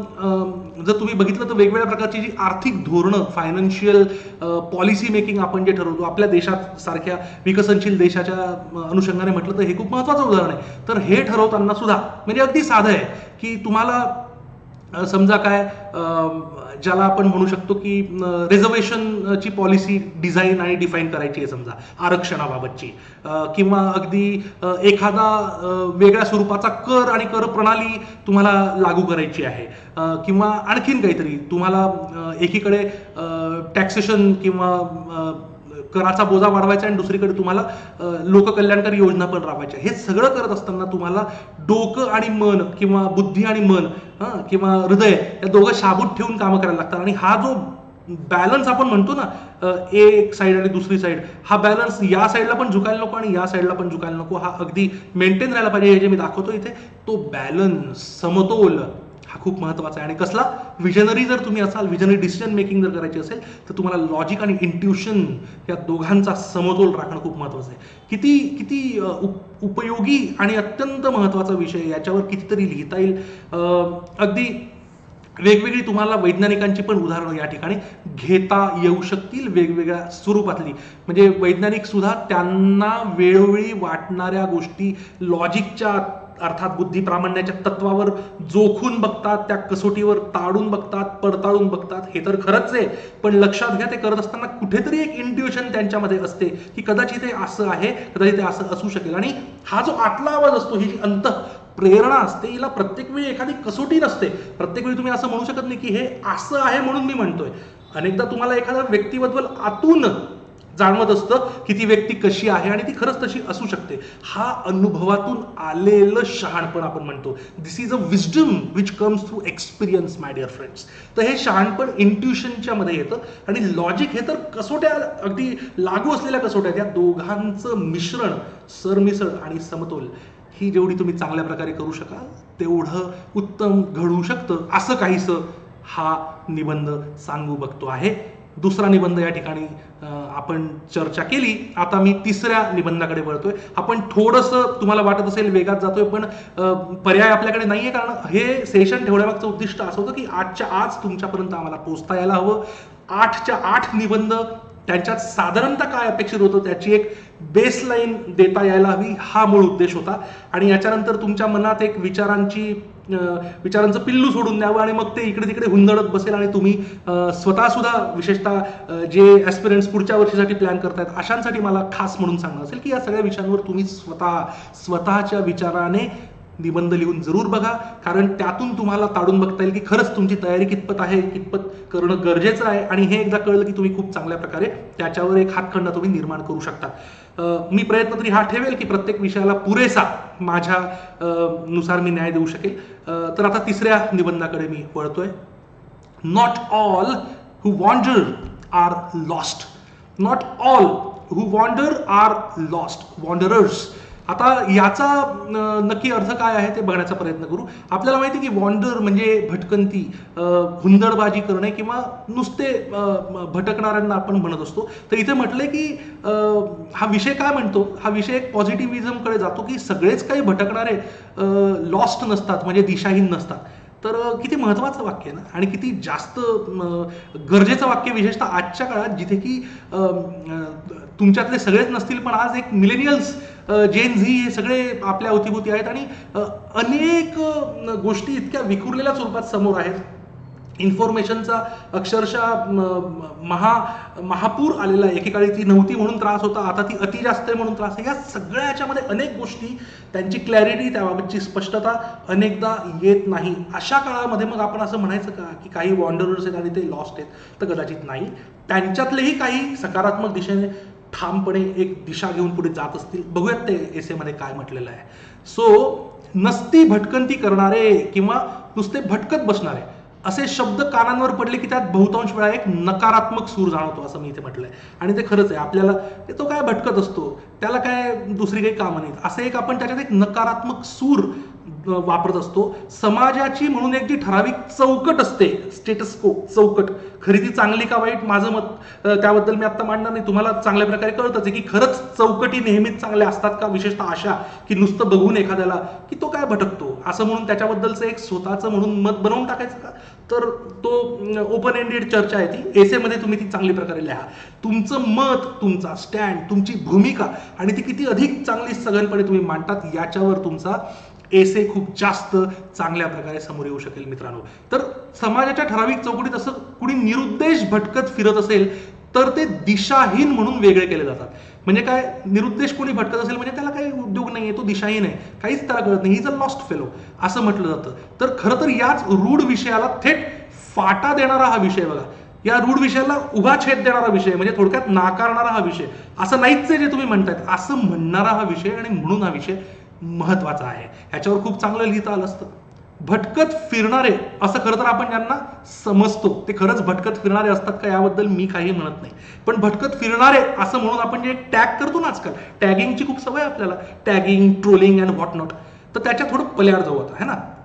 जर तुम्ही बघितलं तर वेगवेगळ्या प्रकारची जी आर्थिक धोरणं, फायनान्शियल पॉलिसी मेकिंग आपण जे ठरवतो आपल्या देशात सारख्या विकसनशील देशाच्या अनुषंगाने म्हटलं तर हे खूप महत्वाचं उदाहरण आहे. तर हे ठरवताना सुद्धा म्हणजे अगदी साधं आहे की तुम्हाला समजा काय ज्याला आपण म्हणू शकतो की रिझर्वेशनची पॉलिसी डिझाईन आणि डिफाईन करायची आहे, समजा आरक्षणाबाबतची, किंवा अगदी एखादा वेगळ्या स्वरूपाचा कर आणि कर प्रणाली तुम्हाला लागू करायची आहे, किंवा आणखीन काहीतरी तुम्हाला एकीकडे टॅक्सेशन किंवा कराचा बोजा वाढवायचा आणि दुसरीकडे तुम्हाला लोककल्याणकारी योजना पण राबवायच्या. हे सगळं करत असताना तुम्हाला डोकं आणि मन किंवा बुद्धी आणि मन किंवा हृदय या दोघं शाबूत ठेवून कामं करायला लागतात. आणि हा जो बॅलन्स आपण म्हणतो ना, एक साईड आणि दुसरी साईड, हा बॅलन्स या साईडला पण झुकायला नको आणि या साईडला पण झुकायला नको, हा अगदी मेंटेन राहायला पाहिजे. हे जे मी दाखवतो इथे, तो बॅलन्स, समतोल हा खूप महत्त्वाचा आहे. आणि कसला विजनरी जर तुम्ही असाल, विजनरी डिसिजन मेकिंग जर करायची असेल, तर तुम्हाला लॉजिक आणि इंट्युशन या दोघांचा समतोल राखणं खूप महत्त्वाचं आहे. किती किती उप उपयोगी आणि अत्यंत महत्त्वाचा विषय, याच्यावर कितीतरी लिहिता येईल. अगदी वेगवेगळी तुम्हाला वैज्ञानिकांची पण उदाहरणं या ठिकाणी घेता येऊ शकतील, वेगवेगळ्या स्वरूपातली. म्हणजे वैज्ञानिक सुद्धा त्यांना वेळोवेळी वाटणाऱ्या गोष्टी लॉजिकच्या अर्थात बुद्धी प्रामाण्याच्या तत्वावर जोखून बघतात, त्या कसोटीवर ताडून बघतात, पडताळून बघतात. हे तर खरंच आहे, पण लक्षात घ्या, ते करत असताना कुठेतरी एक इंट्युशन त्यांच्यामध्ये असते की कदाचित हे असं आहे, कदाचित ते असं असू शकेल. आणि हा जो आतला आवाज असतो, ही जी अंत प्रेरणा असते, हिला प्रत्येक वेळी एखादी कसोटी नसते. प्रत्येक वेळी तुम्ही असं म्हणू शकत नाही की हे असं आहे म्हणून मी म्हणतोय. अनेकदा तुम्हाला एखाद्या व्यक्तीबद्दल आतून जाणवत असतं की ती व्यक्ती कशी आहे आणि ती खरंच तशी असू शकते. हा अनुभवातून आलेलं शहाणपण आपण म्हणतो. This is a wisdom which comes through experience, my dear friends. तर हे शहाणपण इंट्युशनच्या मध्ये येतं आणि लॉजिक हे तर कसोट्या, अगदी लागू असलेल्या कसोट्या, या दोघांचं मिश्रण, सरमिसळ आणि समतोल, ही जेवढी तुम्ही चांगल्या प्रकारे करू शकाल तेवढं उत्तम घडू शकतं, असं काहीसं हा निबंध सांगू बघतो आहे. दुसरा निबंध या ठिकाणी आपण चर्चा केली. आता मी तिसऱ्या निबंधाकडे वळतोय. आपण थोडंसं तुम्हाला वाटत असेल वेगात जातोय, पण पर्याय आपल्याकडे नाहीये, कारण हे सेशन ठेवण्यामागचं उद्दिष्ट असं होतं की आजच्या आज तुमच्यापर्यंत आम्हाला पोहोचता यायला हवं. आठच्या आठ निबंध, त्यांच्यात साधारणतः काय अपेक्षित होतं त्याची एक बेसलाईन देता यायला हवी, हा मूळ उद्देश होता. आणि याच्यानंतर तुमच्या मनात एक विचारांची विचारांचं पिल्लू सोडून द्यावं आणि मग ते इकडे तिकडे हुंदडत बसेल आणि तुम्ही स्वतः सुद्धा, विशेषतः जे ॲस्पिरंट्स पुढच्या वर्षीसाठी प्लॅन करतायत अशांसाठी मला खास म्हणून सांगणं असेल की या सगळ्या विषयांवर तुम्ही स्वतः स्वतःच्या विचाराने निबंध लिहून जरूर बघा, कारण त्यातून तुम्हाला ताडून बघता येईल की खरंच तुमची तयारी कितपत आहे, कितपत करणं गरजेचं आहे. आणि हे एकदा कळलं की तुम्ही खूप चांगल्या प्रकारे त्याच्यावर एक हातखंडा तुम्ही निर्माण करू शकता. मी प्रयत्न तरी हा ठेवेल की प्रत्येक विषयाला पुरेसा माझ्या नुसार मी न्याय देऊ शकेल. तर आता तिसऱ्या निबंधाकडे मी वळतोय. Not all who wander are lost. Not all who wander are lost. Wanderers. आता याचा नक्की अर्थ काय आहे ते बघण्याचा प्रयत्न करू. आपल्याला माहिती की वॉन्डर म्हणजे भटकंती, हुंदडबाजी करणे किंवा नुसते भटकणाऱ्यांना आपण म्हणत असतो. तर इथे म्हटलंय की हा विषय काय म्हणतो, हा विषय एक पॉझिटिव्हिझमकडे जातो की सगळेच काही भटकणारे लॉस्ट नसतात, म्हणजे दिशाहीन नसतात. तर किती महत्त्वाचं वाक्य आहे ना, आणि किती जास्त गरजेचं वाक्य, विशेषतः आजच्या काळात जिथे की तुमच्यातले सगळेच नसतील पण आज एक मिलेनियल्स, जेन झी हे सगळे आपल्या अवतीभोवती आहेत आणि अनेक गोष्टी इतक्या विखुरलेल्या स्वरूपात समोर आहेत. इन्फॉर्मेशनचा अक्षरशः महा महापूर आलेला आहे. एकेकाळी ती नव्हती म्हणून त्रास होता, आता ती अति जास्त आहे म्हणून त्रास आहे. या सगळ्या याच्यामध्ये अनेक गोष्टी, त्यांची क्लॅरिटी, त्याबाबतची स्पष्टता अनेकदा येत नाही. अशा काळामध्ये मग आपण असं म्हणायचं का की काही वॉन्डरर्स आहेत आणि ते लॉस्ट आहेत? तर कदाचित नाही. त्यांच्यातलेही काही सकारात्मक दिशेने ठामपणे एक दिशा घेऊन पुढे जात असतील. बघूयात ते एसेमध्ये काय म्हटलेलं आहे. सो नसती भटकंती करणारे किंवा नुसते भटकत बसणारे असे शब्द कानांवर पडले की त्यात बहुतांश वेळा एक नकारात्मक सूर जाणवतो, असं मी इथे म्हटलंय. आणि ते खरंच आहे. आपल्याला तो काय भटकत असतो, त्याला काय दुसरी काही कामं नाहीत, असं एक आपण त्याच्यात एक नकारात्मक सूर वापरत असतो. समाजाची म्हणून एक जी ठराविक चौकट असते, स्टेटस को चौकट, खरी ती चांगली का वाईट माझं मत त्याबद्दल मी आता मांडणार नाही. तुम्हाला चांगल्या प्रकारे कळतच आहे की खरंच चौकटी नेहमीच चांगल्या असतात का, विशेषतः अशा की नुसतं बघून एखाद्याला की तो काय भटकतो असं म्हणून त्याच्याबद्दलचं एक स्वतःचं म्हणून मत बनवून टाकायचं का? तर तो ओपन एंडेड चर्चा आहे ती. एसेमध्ये तुम्ही ती चांगली प्रकारे लिहा. तुमचं मत, तुमचा स्टँड, तुमची भूमिका आणि ती किती अधिक चांगली सघनपणे तुम्ही मांडतात याच्यावर तुमचा एसे खूप जास्त चांगल्या प्रकारे समोर येऊ शकेल मित्रांनो. तर समाजाच्या ठराविक चौकटीत असं कुणी निरुद्देश भटकत फिरत असेल तर ते दिशाहीन म्हणून वेगळे केले जातात. म्हणजे काय, निरुद्देश कोणी भटकत असेल म्हणजे त्याला काही उद्योग नाहीये, तो दिशाहीन आहे, काहीच त्याला कळत नाही, he is a lost fellow असं म्हटलं जातं. तर खरं तर याच रूढ विषयाला थेट फाटा देणारा हा विषय बघा. या रूढ विषयाला उभा छेद देणारा विषय, म्हणजे थोडक्यात नाकारणारा हा विषय. असं नाहीच आहे जे तुम्ही म्हणतायत, असं म्हणणारा हा विषय, आणि म्हणून हा विषय महत्वाचा आहे. ह्याच्यावर खूप चांगलं लिहिता आलं असतं. भटकत फिरणारे असं खरं तर आपण ज्यांना समजतो ते खरंच भटकत फिरणारे असतात का याबद्दल मी काही म्हणत नाही, पण भटकत फिरणारे असं म्हणून आपण जे टॅग करतो ना, आजकाल टॅगिंगची खूप सवय आपल्याला, tagging, trolling and what not, तर त्याच्या थोडं पल्याड जाऊ आता है ना.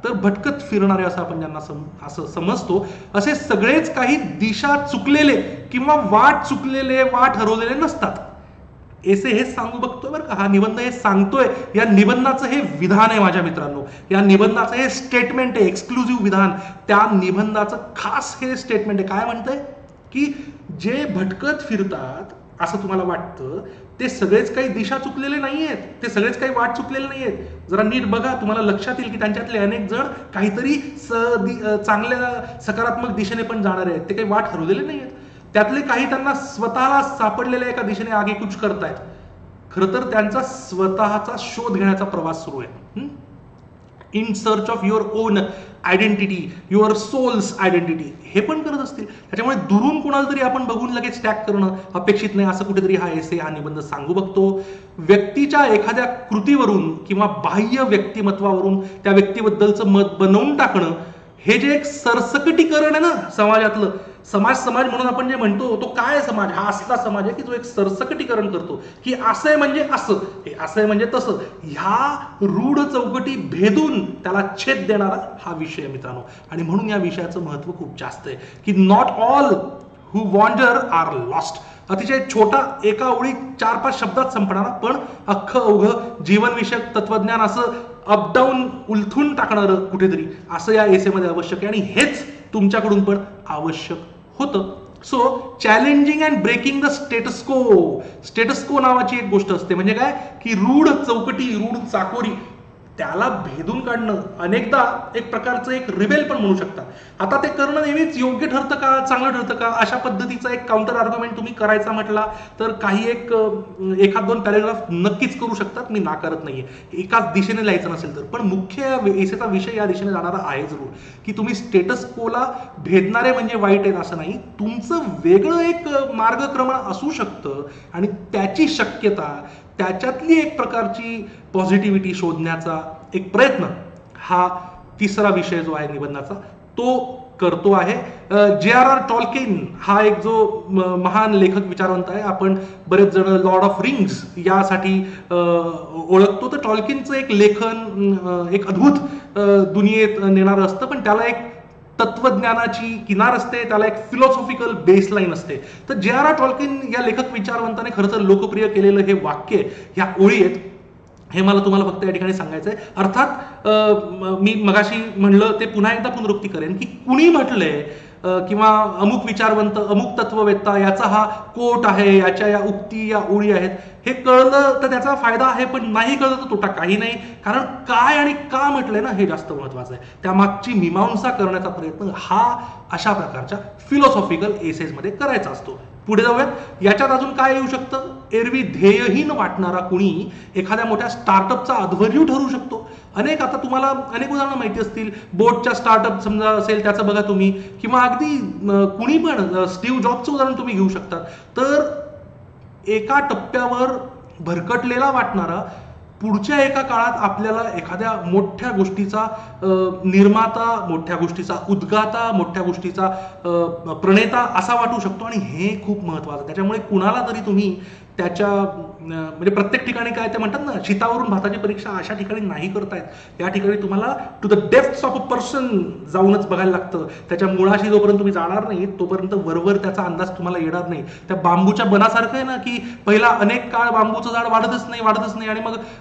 तर भटकत फिरणारे असं आपण ज्यांना सम असं समजतो, असे सगळेच काही दिशा चुकलेले किंवा वाट चुकलेले, वाट हरवलेले नसतात. एसे हेच सांगू बघतोय बरं का, हा निबंध हे सांगतोय. या निबंधाचं हे विधान आहे माझ्या मित्रांनो, या निबंधाचं हे स्टेटमेंट आहे, एक्सक्लुझिव्ह विधान. त्या निबंधाचं खास हे स्टेटमेंट आहे. काय म्हणतंय की जे भटकत फिरतात असं तुम्हाला वाटतं ते सगळेच काही दिशा चुकलेले नाहीयेत, ते सगळेच काही वाट चुकलेले नाहीयेत. जरा नीट बघा, तुम्हाला लक्षात येईल की त्यांच्यातले अनेक जण काहीतरी चांगल्या सकारात्मक दिशेने पण जाणारे आहेत, ते काही वाट हरवलेले नाहीयेत. त्यातले काही त्यांना स्वतःला सापडलेल्या एका दिशेने आगेकूच करतायत. खरं तर त्यांचा स्वतःचा शोध घेण्याचा प्रवास सुरू आहे. In search of your own identity, your soul's identity, हे पण करत असतील. त्याच्यामुळे दुरून कोणाला तरी आपण बघून लगेच टॅग करणं अपेक्षित नाही, असं कुठेतरी हा एसे, हा निबंध सांगू बघतो. व्यक्तीच्या एखाद्या कृतीवरून किंवा बाह्य व्यक्तिमत्वावरून त्या व्यक्तीबद्दलचं मत बनवून टाकणं, हे जे एक सरसकटीकरण आहे ना समाजातलं, समाज समाज म्हणून आपण जे म्हणतो, तो काय समाज, हा असला समाज आहे की जो एक सरसकटीकरण करतो की असं आहे म्हणजे असं, हे असं आहे म्हणजे तसं. ह्या रूढ चौकटी भेदून त्याला छेद देणारा हा विषय आहे मित्रांनो. आणि म्हणून या विषयाचं महत्व खूप जास्त आहे की not all who wander are lost. अतिशय छोटा, एका ओळीत चार पाच शब्दात संपणारा पण अख्खं अवघं जीवनविषयक तत्वज्ञान असं अपडाऊन उलथून टाकणारं कुठेतरी असं या एसेमध्ये आवश्यक आहे. आणि हेच तुमच्याकडून पण आवश्यक होतं. So challenging and breaking the status quo. Status quo नावाची एक गोष्ट असते, म्हणजे काय की रूढ चौकटी, रूढ चाकोरी, त्याला भेदून काढणं अनेकदा एक प्रकारचं एक रिबेल पण म्हणू शकता. आता ते करणं नेहमीच योग्य ठरतं का, चांगलं ठरतं का, अशा पद्धतीचा एक काउंटर आर्ग्युमेंट तुम्ही करायचा म्हटला तर काही एक एखाद दोन पॅरेग्राफ नक्कीच करू शकतात, मी नाकारत नाहीये, एकाच दिशेने लिहायचं नसेल तर. पण मुख्य एसेचा विषय या दिशेने जाणारा आहे जरूर की तुम्ही स्टेटस कोला भेदणारे म्हणजे वाईट आहेत असं नाही, तुमचं वेगळं एक मार्गक्रमण असू शकतं आणि त्याची शक्यता, त्याच्यातली एक प्रकारची पॉझिटिव्हिटी शोधण्याचा एक प्रयत्न हा तिसरा विषय जो आहे निबंधाचा तो करतो आहे. जे आर आर टॉल्किन हा एक जो महान लेखक विचारवंत आहे, आपण बरेच जण लॉर्ड ऑफ रिंग्स यासाठी ओळखतो. तर टॉल्किनचं एक लेखन एक अद्भुत दुनियेत नेणारं असतं, पण त्याला एक तत्वज्ञानाची किनार असते, त्याला एक फिलॉसॉफिकल बेसलाईन असते. तर जे आर आर टॉल्किन या लेखक विचारवंताने खरं तर लोकप्रिय केलेलं हे वाक्य, ह्या ओळी आहेत, हे मला तुम्हाला फक्त या ठिकाणी सांगायचं आहे. अर्थात मी मगाशी म्हणलं ते पुन्हा एकदा पुनरुक्ती करेन की कुणी म्हटलंय किंवा अमुक विचारवंत, अमुक तत्ववेत्ता याचा हा कोट आहे, याच्या या उक्ती, या ओळी आहेत, हे कळलं तर त्याचा फायदा आहे, पण नाही कळलं तर तोटा काही नाही. कारण काय आणि का म्हटलंय ना, हे जास्त महत्वाचं आहे. त्यामागची मीमांसा करण्याचा प्रयत्न हा अशा प्रकारच्या फिलॉसॉफिकल एसेसमध्ये करायचा असतो. पुढे जाऊयात. याच्यात अजून काय येऊ शकतं? एरवी ध्येयहीन वाटणारा कुणी एखाद्या मोठ्या स्टार्टअपचा अध्वर्यू ठरू शकतो. अनेक, आता तुम्हाला अनेक उदाहरणं माहिती असतील. बोटच्या स्टार्टअप समजा असेल त्याचं बघा तुम्ही, किंवा अगदी कुणी पण स्टीव्ह जॉबचं उदाहरण तुम्ही घेऊ शकता. तर एका टप्प्यावर भरकटलेला वाटणारा पुढच्या एका काळात आपल्याला एखाद्या मोठ्या गोष्टीचा निर्माता, मोठ्या गोष्टीचा उद्गाता, मोठ्या गोष्टीचा प्रणेता असा वाटू शकतो. आणि हे खूप महत्वाचं. त्याच्यामुळे कुणाला तरी तुम्ही त्याच्या म्हणजे प्रत्येक ठिकाणी काय ते म्हणतात ना, शीतावरून भाताची परीक्षा अशा ठिकाणी नाही करतायत. या ठिकाणी तुम्हाला to the depths of a person जाऊनच बघायला लागतं. त्याच्या मुळाशी जोपर्यंत तुम्ही जाणार नाही तोपर्यंत वरवर त्याचा अंदाज तुम्हाला येणार नाही. त्या बांबूच्या बनासारखं आहे ना, की पहिला अनेक काळ बांबूचं झाड वाढतच नाही वाढतच नाही आणि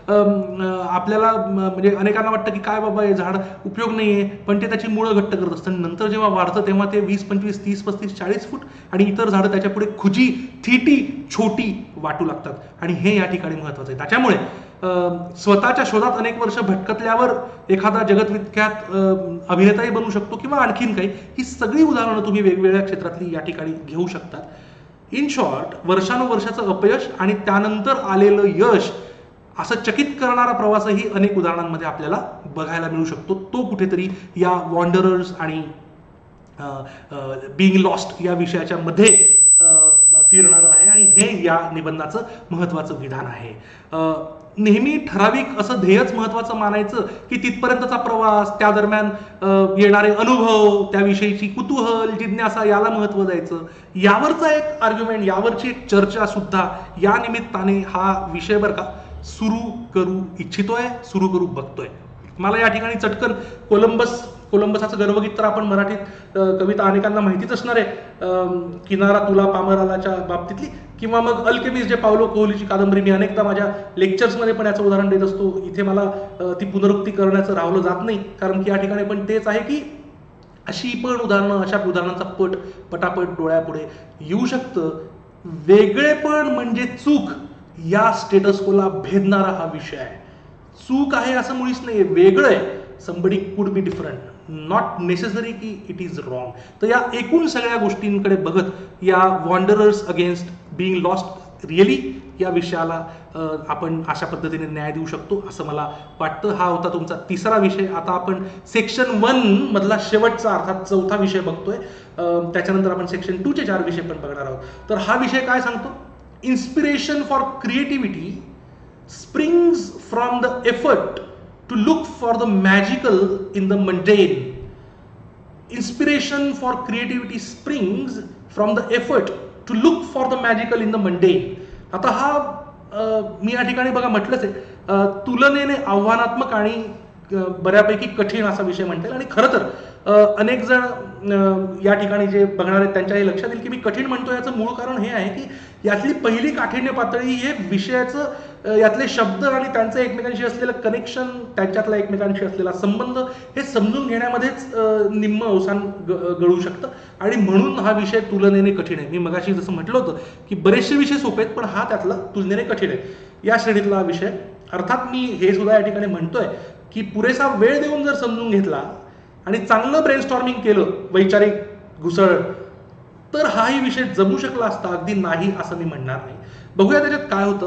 मग आपल्याला म्हणजे अनेकांना वाटतं की काय बाबा हे झाड उपयोग नाहीये, पण ते त्याची मुळं घट्ट करत असतं. नंतर जेव्हा वाढतं तेव्हा ते वीस पंचवीस तीस पस्तीस चाळीस फूट आणि इतर झाडं त्याच्या पुढे खुजी, थिटी, छोटी वाटू लागतात. आणि हे या ठिकाणी महत्वाचं आहे. त्याच्यामुळे स्वतःच्या शोधात अनेक वर्ष भटकतल्यावर एखादा जगतविख्यात अभिनेताही बनू शकतो किंवा आणखीन काही. ही सगळी उदाहरणं तुम्ही वेगवेगळ्या क्षेत्रातली या ठिकाणी घेऊ शकतात. इन शॉर्ट, वर्षानुवर्षाचं अपयश आणि त्यानंतर आलेलं यश असं चकित करणारा प्रवासही अनेक उदाहरणांमध्ये आपल्याला बघायला मिळू शकतो. तो कुठेतरी या वॉन्डरर्स आणि बिईंग लॉस्ट या विषयाच्या मध्ये फिरणार आहे. आणि हे या निबंधाचं महत्वाचं विधान आहे. नेहमी ठराविक असं ध्येयच महत्वाचं मानायचं की तिथपर्यंतचा प्रवास, त्या दरम्यान येणारे अनुभव, त्याविषयीची कुतूहल, जिज्ञासा याला महत्व द्यायचं, यावरचा एक आर्ग्युमेंट, यावरची एक चर्चा सुद्धा या निमित्ताने हा विषय बरं का सुरू करू इच्छितोय, सुरू करू बघतोय. मला या ठिकाणी चटकन कोलंबस कोलंबसाचं गर्वगीत तर आपण मराठीत कविता अनेकांना माहितीच असणार आहे, किनारा तुला पामरालाच्या बाबतीतली, किंवा मग अल्केमिस्ट जे पावलो कोहलीची कादंबरी, मी अनेकदा माझ्या लेक्चर्समध्ये पण याचं उदाहरण देत असतो. इथे मला ती पुनरुक्ती करण्याचं राहवलं जात नाही, कारण की या ठिकाणी पण तेच आहे की अशी पण उदाहरणं, अशा उदाहरणांचा पट पटापट डोळ्यापुढे येऊ शकतं. वेगळेपण म्हणजे चूक या स्टेटस कोला भेदणारा हा विषय आहे. चूक आहे असं मुळीच नाही, वेगळं आहे. Somebody could be different, not necessary की इट इज रॉंग. तर या एकूण सगळ्या गोष्टींकडे बघत या wanderers against being lost really या विषयाला आपण अशा पद्धतीने न्याय देऊ शकतो असं मला वाटतं. हा होता तुमचा तिसरा विषय. आता आपण सेक्शन वन मधला शेवटचा अर्थात चौथा विषय बघतोय. त्याच्यानंतर आपण सेक्शन टू चे चार विषय पण बघणार आहोत. तर हा विषय काय सांगतो? Inspiration for creativity springs from the effort to look for the magical in the mundane. Inspiration for creativity springs from the effort to look for the magical in the mundane. आता हा मी या ठिकाणी बघा म्हटलंच आहे, तुलनेने आव्हानात्मक आणि बऱ्यापैकी कठीण असा विषय म्हणता येईल. आणि खरं तर अनेक जण या ठिकाणी जे बघणार आहेत त्यांच्या हे लक्षात येईल की मी कठीण म्हणतो याचं मूळ कारण हे आहे की यातली पहिली काठिण्य पातळी हे विषयाचं यातले शब्द आणि त्यांचं एकमेकांशी असलेलं कनेक्शन, त्यांच्यातला एकमेकांशी असलेला संबंध हे समजून घेण्यामध्येच निम्म अवसान गळू शकतं. आणि म्हणून हा विषय तुलनेने कठीण आहे. मी मगाशी जसं म्हटलं होतं की बरेचसे विषय सोपे आहेत, पण हा त्यातला तुलनेने कठीण आहे. या श्रेणीतला विषय अर्थात मी हे सुद्धा या ठिकाणी म्हणतोय की पुरेसा वेळ देऊन जर समजून घेतला आणि चांगलं ब्रेनस्टॉर्मिंग केलं, वैचारिक घुसळ, तर हाही विषय जमू शकला असता. अगदी नाही असं मी म्हणणार नाही. बघूया त्याच्यात काय होतं.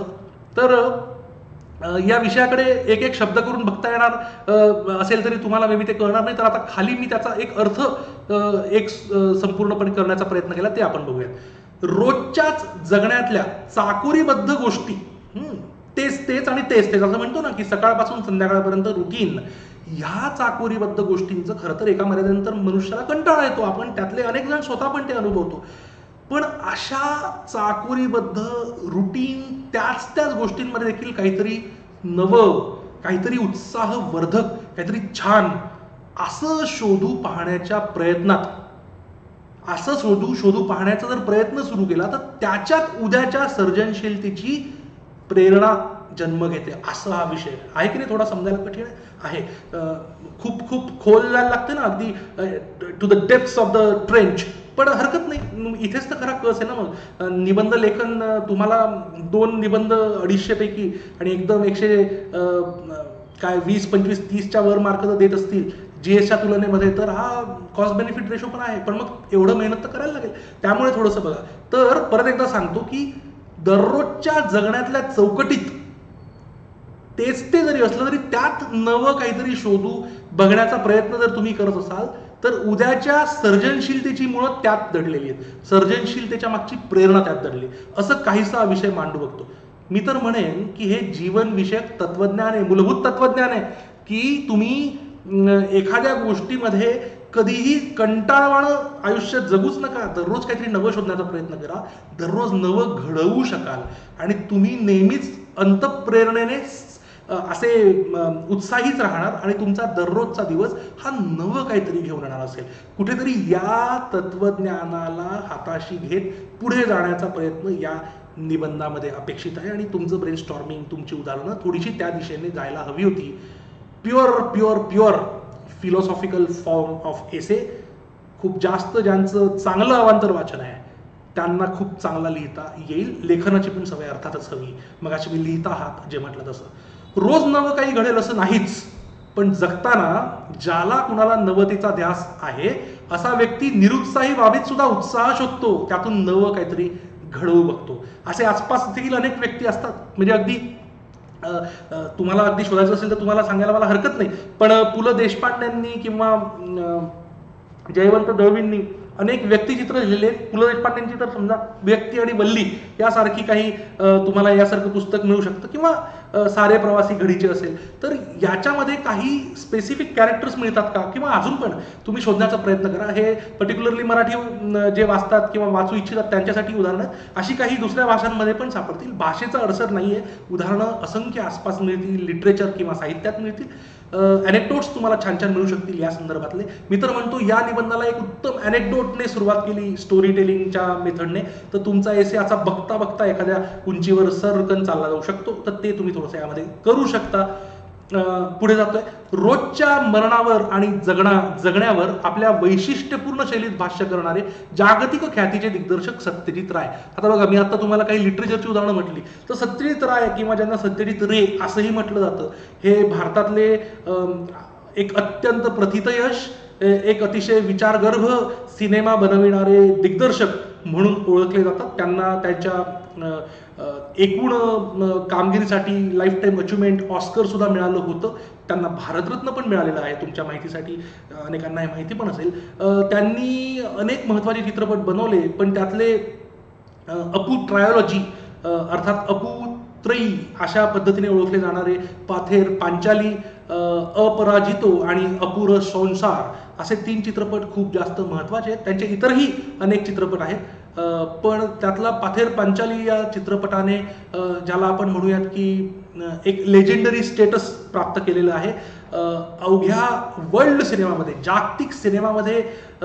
तर या विषयाकडे एक एक शब्द करून बघता येणार असेल तरी तुम्हाला मे बी ते कळणार नाही. तर आता खाली मी त्याचा एक अर्थ एक संपूर्णपणे करण्याचा प्रयत्न केला, ते आपण बघूया. रोजच्याच जगण्यातल्या चाकोरीबद्ध गोष्टी, तेच तेच आणि तेच तेच असं म्हणतो ना की सकाळपासून संध्याकाळपर्यंत रुटीन, ह्या चाकोरीबद्ध गोष्टींचं खरं तर एका मर्यादेनंतर मनुष्याला कंटाळा येतो. आपण त्यातले अनेक जण स्वतः पण ते अनुभवतो. पण अशा चाकोरीबद्ध रुटीन त्याच त्याच गोष्टींमध्ये देखील काहीतरी नवं, काहीतरी उत्साहवर्धक, काहीतरी छान असं शोधू पाहण्याच्या प्रयत्नात, असं शोधू शोधू पाहण्याचा जर प्रयत्न सुरू केला तर त्याच्यात उद्याच्या सर्जनशीलतेची प्रेरणा जन्म घेते. असा हा विषय आहे की नाही? थोडा समजायला कठीण आहे, खूप खूप खोल जायला लागते ना, अगदी to the depths of the trench. पण हरकत नाही, इथेच तर खरा कस आहे ना. मग निबंध लेखन तुम्हाला दोन निबंध अडीचशे पैकी आणि एकदम एकशे काय वीस पंचवीस तीसच्या वर मार्क जर देत असतील जीएसच्या तुलनेमध्ये, तर हा कॉस्ट बेनिफिट रेशो पण आहे. पण मग एवढं मेहनत तर करायला लागेल. त्यामुळे थोडंसं बघा. तर परत एकदा सांगतो की दररोजच्या जगण्यातल्या चौकटीत तेच ते जरी असलं तरी त्यात नवं काहीतरी शोधू बघण्याचा प्रयत्न जर तुम्ही करत असाल तर उद्याच्या सर्जनशीलतेची मुळं त्यात दडलेली आहेत, सर्जनशीलतेच्या मागची प्रेरणा त्यात दडली. असं काहीसा विषय मांडू बघतो. मी तर म्हणेन की हे जीवन विषयक तत्वज्ञान आहे, मूलभूत तत्वज्ञान आहे की तुम्ही एखाद्या गोष्टीमध्ये कधीही कंटाळवाणं आयुष्य जगूच नका. दररोज काहीतरी नवं शोधण्याचा प्रयत्न करा, दररोज नवं घडवू शकाल आणि तुम्ही नेहमीच अंतःप्रेरणेने असे उत्साहीच राहणार आणि तुमचा दररोजचा दिवस हा नवं काहीतरी घेऊन येणार असेल. कुठेतरी या तत्वज्ञानाला हाताशी घेत पुढे जाण्याचा प्रयत्न या निबंधामध्ये अपेक्षित आहे. आणि तुमचं ब्रेन स्टॉर्मिंग, तुमची उदाहरणं थोडीशी त्या दिशेने जायला हवी होती. Pure pure pure philosophical form of essay. खूप जास्त ज्यांचं चांगलं अवांतर वाचन आहे त्यांना खूप चांगला लिहिता येईल. लेखनाची पण सवय अर्थातच हवी. मग अशी मी लिहिता आहात जे म्हटलं तसं. रोज नवं काही घडेल असं नाहीच, पण जगताना ज्याला कुणाला नवतेचा ध्यास आहे असा व्यक्ती निरुत्साही बाबीत सुद्धा उत्साह शोधतो, त्यातून नवं काहीतरी घडवू बघतो. असे आसपास देखील अनेक व्यक्ती असतात. म्हणजे अगदी तुम्हाला अगदी शोधायचं असेल तर तुम्हाला सांगायला मला हरकत नाही, पण पु ल देशपांडेंनी किंवा जयवंत दळवींनी अनेक व्यक्तिचित्र लिहिले. पु ल देशपांडेंची तर समजा व्यक्ती आणि वल्ली यासारखी काही तुम्हाला यासारखं पुस्तक मिळू शकतं, किंवा सारे प्रवासी घडीचे असेल तर याच्यामध्ये काही स्पेसिफिक कॅरेक्टर्स मिळतात का, किंवा अजून पण तुम्ही शोधण्याचा प्रयत्न करा. हे पर्टिक्युलरली मराठी जे वाचतात किंवा वाचू इच्छितात त्यांच्यासाठी उदाहरणं, अशी काही दुसऱ्या भाषांमध्ये पण सापडतील. भाषेचा अडसर नाहीये, उदाहरणं असंख्य आसपास मिळतील, लिटरेचर किंवा साहित्यात मिळतील. अनेक्डोट्स तुम्हाला छान छान मिळू शकतील या संदर्भातले. मी तर म्हणतो या निबंधाला एक उत्तम अनेक्डोटने सुरुवात केली स्टोरी टेलिंगच्या मेथडने तर तुमचा एसे असा बघता बघता एखाद्या उंचीवर सरकन चालला जाऊ शकतो. तर ते तुम्ही थोडंसं यामध्ये करू शकता. पुढे जातोय. रोजच्या मरणावर आणि जगणा जगण्यावर आपल्या वैशिष्ट्यपूर्ण शैलीत भाष्य करणारे जागतिक ख्यातीचे दिग्दर्शक सत्यजित राय. आता बघा मी आता तुम्हाला काही लिटरेचरची उदाहरणं म्हटली तर सत्यजित राय किंवा ज्यांना सत्यजित रे असंही म्हटलं जातं हे भारतातले एक अत्यंत प्रथितयश एक अतिशय विचारगर्भ सिनेमा बनविणारे दिग्दर्शक म्हणून ओळखले जातात. त्यांना त्यांच्या एकूण कामगिरीसाठी लाईफ टाईम अचिव्हमेंट ऑस्कर सुद्धा मिळालं होतं. त्यांना भारतरत्न पण मिळालेलं आहे. तुमच्या माहितीसाठी अनेकांना हे माहिती पण असेल. त्यांनी अनेक महत्त्वाचे चित्रपट बनवले पण त्यातले अपू ट्रायोलॉजी अर्थात अपू त्रयी अशा पद्धतीने ओळखले जाणारे पाथेर पांचाली अपराजितो आणि अपूर संसार असे तीन चित्रपट खूप जास्त महत्त्वाचे आहेत. त्यांचे इतरही अनेक चित्रपट आहेत पण त्यातला पाथेर पांचाली या चित्रपटाने ज्याला आपण म्हणूयात की एक लेजेंडरी स्टेटस प्राप्त केलेलं आहे. अवघ्या वर्ल्ड सिनेमामध्ये जागतिक सिनेमामध्ये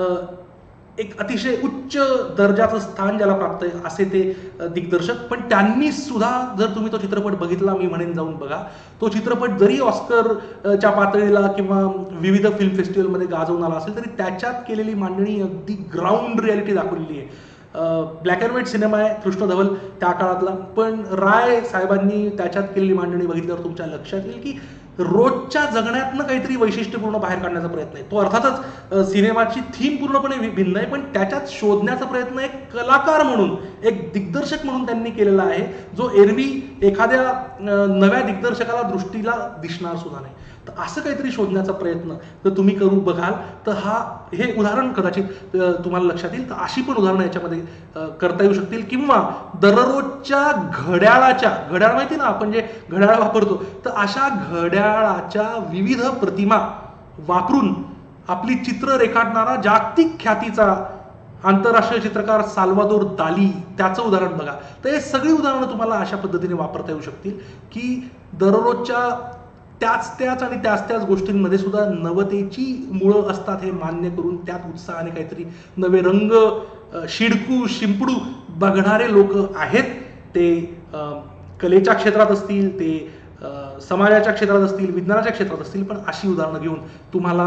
एक अतिशय उच्च दर्जाचं स्थान ज्याला प्राप्त आहे असे ते दिग्दर्शक. पण त्यांनी सुद्धा जर तुम्ही तो चित्रपट बघितला मी म्हणेन जाऊन बघा. तो चित्रपट जरी ऑस्करच्या पातळीला किंवा विविध फिल्म फेस्टिवलमध्ये गाजवून आला असेल तरी त्याच्यात केलेली मांडणी अगदी ग्राउंड रियालिटी दाखवलेली आहे. ब्लॅक अँड व्हाईट सिनेमा आहे कृष्ण धवल त्या काळातला पण राय साहेबांनी त्याच्यात केलेली मांडणी बघितल्यावर तुमच्या लक्षात येईल की रोजच्या जगण्यातनं काहीतरी वैशिष्ट्यपूर्ण बाहेर काढण्याचा प्रयत्न आहे. तो अर्थातच सिनेमाची थीम पूर्णपणे भिन्न आहे पण त्याच्यात शोधण्याचा प्रयत्न एक कलाकार म्हणून एक दिग्दर्शक म्हणून त्यांनी केलेला आहे जो एरवी एखाद्या नव्या दिग्दर्शकाला दृष्टीला दिसणार सुद्धा नाही. तर असं काहीतरी शोधण्याचा प्रयत्न जर तुम्ही करू बघाल तर हा हे उदाहरण कदाचित तुम्हाला लक्षात येईल. तर अशी पण उदाहरणं याच्यामध्ये करता येऊ शकतील. किंवा दररोजच्या घड्याळाच्या घड्याळ माहिती ना आपण जे घड्याळ वापरतो तर अशा घड्याळाच्या विविध प्रतिमा वापरून आपली चित्र रेखाटणारा जागतिक ख्यातीचा आंतरराष्ट्रीय चित्रकार साल्वादोर दाली त्याचं उदाहरण बघा. तर हे सगळी उदाहरणं तुम्हाला अशा पद्धतीने वापरता येऊ शकतील की दररोजच्या त्याच त्याच आणि त्याच त्याच गोष्टींमध्ये सुद्धा नवतेची मुळं असतात हे मान्य करून त्यात उत्साहाने काहीतरी नवे रंग शिडकू शिंपडू बघणारे लोक आहेत. ते कलेच्या क्षेत्रात असतील ते समाजाच्या क्षेत्रात असतील विज्ञानाच्या क्षेत्रात असतील पण अशी उदाहरणं घेऊन तुम्हाला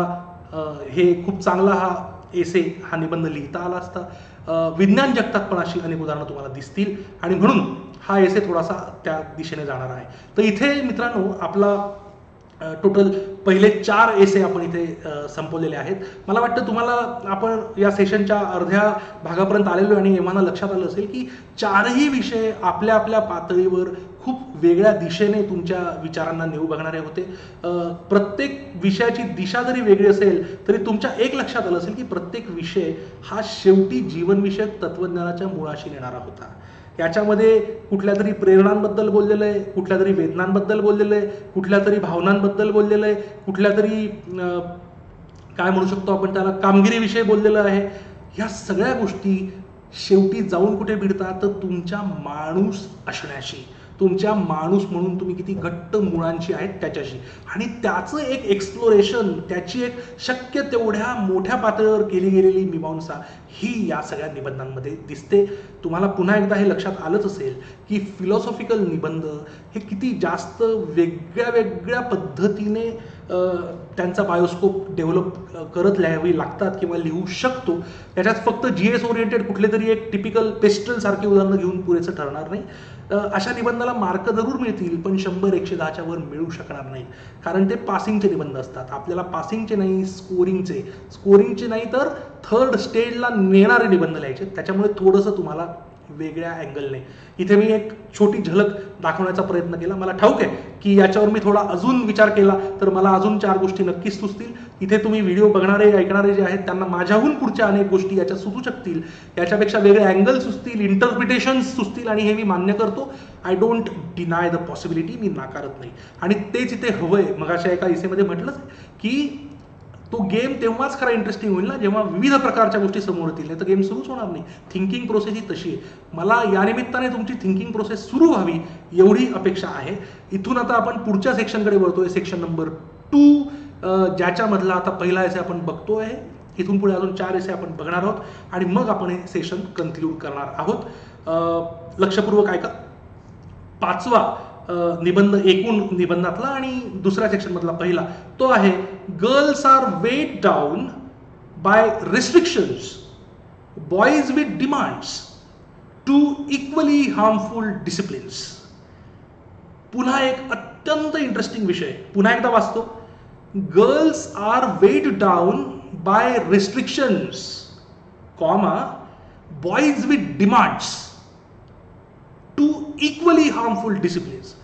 हे खूप चांगला हा एसे हा निबंध लिहिता आला असता. विज्ञान जगतात पण अशी अनेक उदाहरणं तुम्हाला दिसतील आणि म्हणून हा एसे थोडासा त्या दिशेने जाणार आहे. तर इथे मित्रांनो आपला टोटल पहिले चार एसे आपण इथे संपवलेले आहेत. मला वाटतं तुम्हाला आपण या सेशनच्या अर्ध्या भागापर्यंत आलेलो आणि एव्हाना लक्षात आलं असेल की चारही विषय आपल्या आपल्या पातळीवर खूप वेगळ्या दिशेने तुमच्या विचारांना नेऊ बघणारे होते. प्रत्येक विषयाची दिशा जरी वेगळी असेल तरी तुमच्या एक लक्षात आलं असेल की प्रत्येक विषय हा शेवटी जीवनविषयक तत्वज्ञानाच्या मुळाशी नेणारा होता. याच्यामध्ये कुठल्या तरी प्रेरणांबद्दल बोललेलं आहे कुठल्या तरी वेदनांबद्दल बोललेलं आहे कुठल्या तरी भावनांबद्दल बोललेलं आहे कुठल्या तरी काय म्हणू शकतो आपण त्याला कामगिरीविषयी बोललेलं आहे. ह्या सगळ्या गोष्टी शेवटी जाऊन कुठे भिडतात तर तुमच्या माणूस असण्याशी तुमच्या माणूस म्हणून तुम्ही किती घट्ट मुळांची आहेत त्याच्याशी आणि त्याचं एक एक्सप्लोरेशन त्याची एक शक्य तेवढ्या मोठ्या पातळीवर केली गेलेली मीमांसा ही या सगळ्या निबंधांमध्ये दिसते. तुम्हाला पुन्हा एकदा हे लक्षात आलंच असेल की फिलॉसॉफिकल निबंध हे किती जास्त वेगळ्या वेगळ्या पद्धतीने त्यांचा बायोस्कोप डेव्हलप करत लिहावी लागतात किंवा लिहू शकतो. त्याच्यात फक्त जी एस ओरिएंटेड कुठले तरी एक टिपिकल पेस्टल सारखी उदाहरणं घेऊन पुरेसं ठरणार नाही. अशा निबंधाला मार्क जरूर मिळतील पण शंभर एकशे दहाच्या वर मिळू शकणार नाही कारण ते पासिंगचे निबंध असतात. आपल्याला पासिंगचे नाही स्कोरिंगचे स्कोरिंगचे नाही तर थर्ड स्टेजला नेणारे निबंध लिहायचे. त्याच्यामुळे थोडंसं तुम्हाला वेगळ्या अँगलने इथे मी एक छोटी झलक दाखवण्याचा प्रयत्न केला. मला ठाऊक आहे की याच्यावर मी थोडा अजून विचार केला तर मला अजून चार गोष्टी नक्कीच सुचतील. इथे तुम्ही व्हिडिओ बघणारे ऐकणारे जे आहेत त्यांना माझ्याहून पुढच्या अनेक गोष्टी याच्यात सुचू शकतील. याच्यापेक्षा वेगळे अँगल सुचतील इंटरप्रिटेशन्स सुचतील आणि हे मी मान्य करतो. I don't deny the possibility मी नाकारत नाही आणि तेच इथे हवंय. मग अशा एका इसेमध्ये म्हटलंच की तो गेम तेव्हाच खरा इंटरेस्टिंग होईल ना जेव्हा विविध प्रकारच्या गोष्टी समोर येतील नाही तर गेम सुरूच होणार नाही. थिंकिंग प्रोसेस ही तशी आहे. मला या निमित्ताने तुमची थिंकिंग प्रोसेस सुरू व्हावी एवढी अपेक्षा आहे. इथून आता आपण पुढच्या सेक्शनकडे वळतोय सेक्शन नंबर टू ज्याच्यामधला आता पहिला एसे आपण बघतो आहे. इथून पुढे अजून चार एसे आपण बघणार आहोत आणि मग आपण हे सेशन कन्क्लूड करणार आहोत. लक्षपूर्वक ऐका. पाचवा निबंध एकूण निबंधातला आणि दुसऱ्या सेक्शन मधला पहिला तो आहे girls are weighed down by restrictions, boys with demands two equally harmful disciplines. पुन्हा एक अत्यंत इंटरेस्टिंग विषय, पुन्हा एकदा वाचतो. Girls are weighed down by restrictions, comma boys with demands two equally harmful disciplines.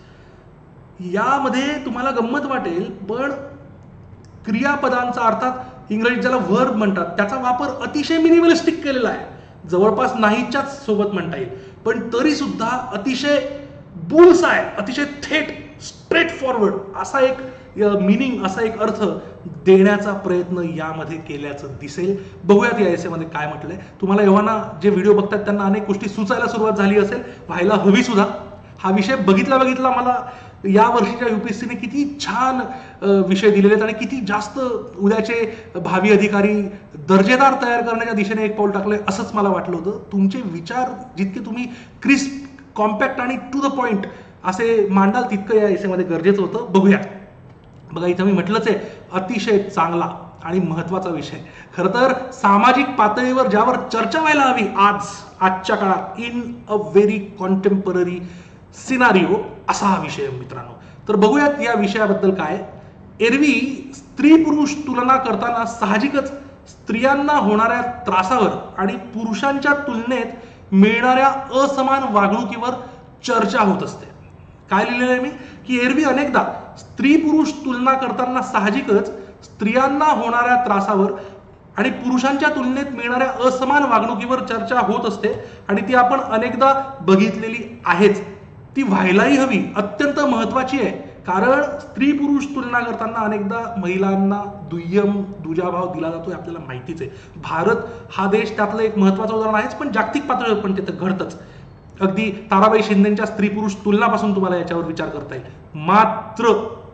यामध्ये तुम्हाला गंमत वाटेल पण क्रियापदांचा अर्थात इंग्रजीत ज्याला व्हर्ब म्हणतात त्याचा वापर अतिशय मिनिमलिस्टिक केलेला आहे. जवळपास नाहीच्याच सोबत म्हणता येईल पण तरी सुद्धा अतिशय बुल्स आहे, अतिशय थेट स्ट्रेट फॉरवर्ड असा एक मिनिंग, असा एक अर्थ देण्याचा प्रयत्न यामध्ये केल्याचं दिसेल. बघूयात या एसेमध्ये काय म्हटलंय. तुम्हाला एव्हाना जे व्हिडिओ बघतात त्यांना अनेक गोष्टी सुचायला सुरुवात झाली असेल, व्हायला हवी सुद्धा. हा विषय बघितला बघितला मला या वर्षीच्या युपीएससीने किती छान विषय दिलेले आहेत आणि किती जास्त उद्याचे भावी अधिकारी दर्जेदार तयार करण्याच्या दिशेने एक पाऊल टाकलंय असंच मला वाटलं होतं. तुमचे विचार जितके तुम्ही क्रिस्प, कॉम्पॅक्ट आणि टू द पॉइंट असे मांडाल तितकं या एसेमध्ये गरजेचं होतं. बघूया. बघा इथं मी म्हटलंच आहे अतिशय चांगला आणि महत्वाचा विषय. खरं तर सामाजिक पातळीवर ज्यावर चर्चा व्हायला हवी आज आजच्या काळात in a very contemporary scenario असा हा विषय मित्रांनो. तर बघूयात या विषयाबद्दल काय. एरवी स्त्री पुरुष तुलना करताना साहजिकच स्त्रियांना होणाऱ्या त्रासावर आणि पुरुषांच्या तुलनेत मिळणाऱ्या असमान वागणुकीवर चर्चा होत असते. काय लिहिलेलं आहे मी की एरवी अनेकदा स्त्री पुरुष तुलना करताना साहजिकच स्त्रियांना होणाऱ्या त्रासावर आणि पुरुषांच्या तुलनेत मिळणाऱ्या असमान वागणुकीवर चर्चा होत असते आणि ती आपण अनेकदा बघितलेली आहेच. ती व्हायलाही हवी, अत्यंत महत्वाची आहे. कारण स्त्री पुरुष तुलना करताना अनेकदा महिलांना दुय्यम दुजाभाव दिला जातो आपल्याला माहितीच आहे. भारत हा देश त्यातलं एक महत्वाचं उदाहरण आहेच पण जागतिक पातळीवर पण तिथं घडतंच. अगदी ताराबाई शिंदेच्या स्त्री पुरुष तुलनापासून तुम्हाला याच्यावर विचार करता येईल. मात्र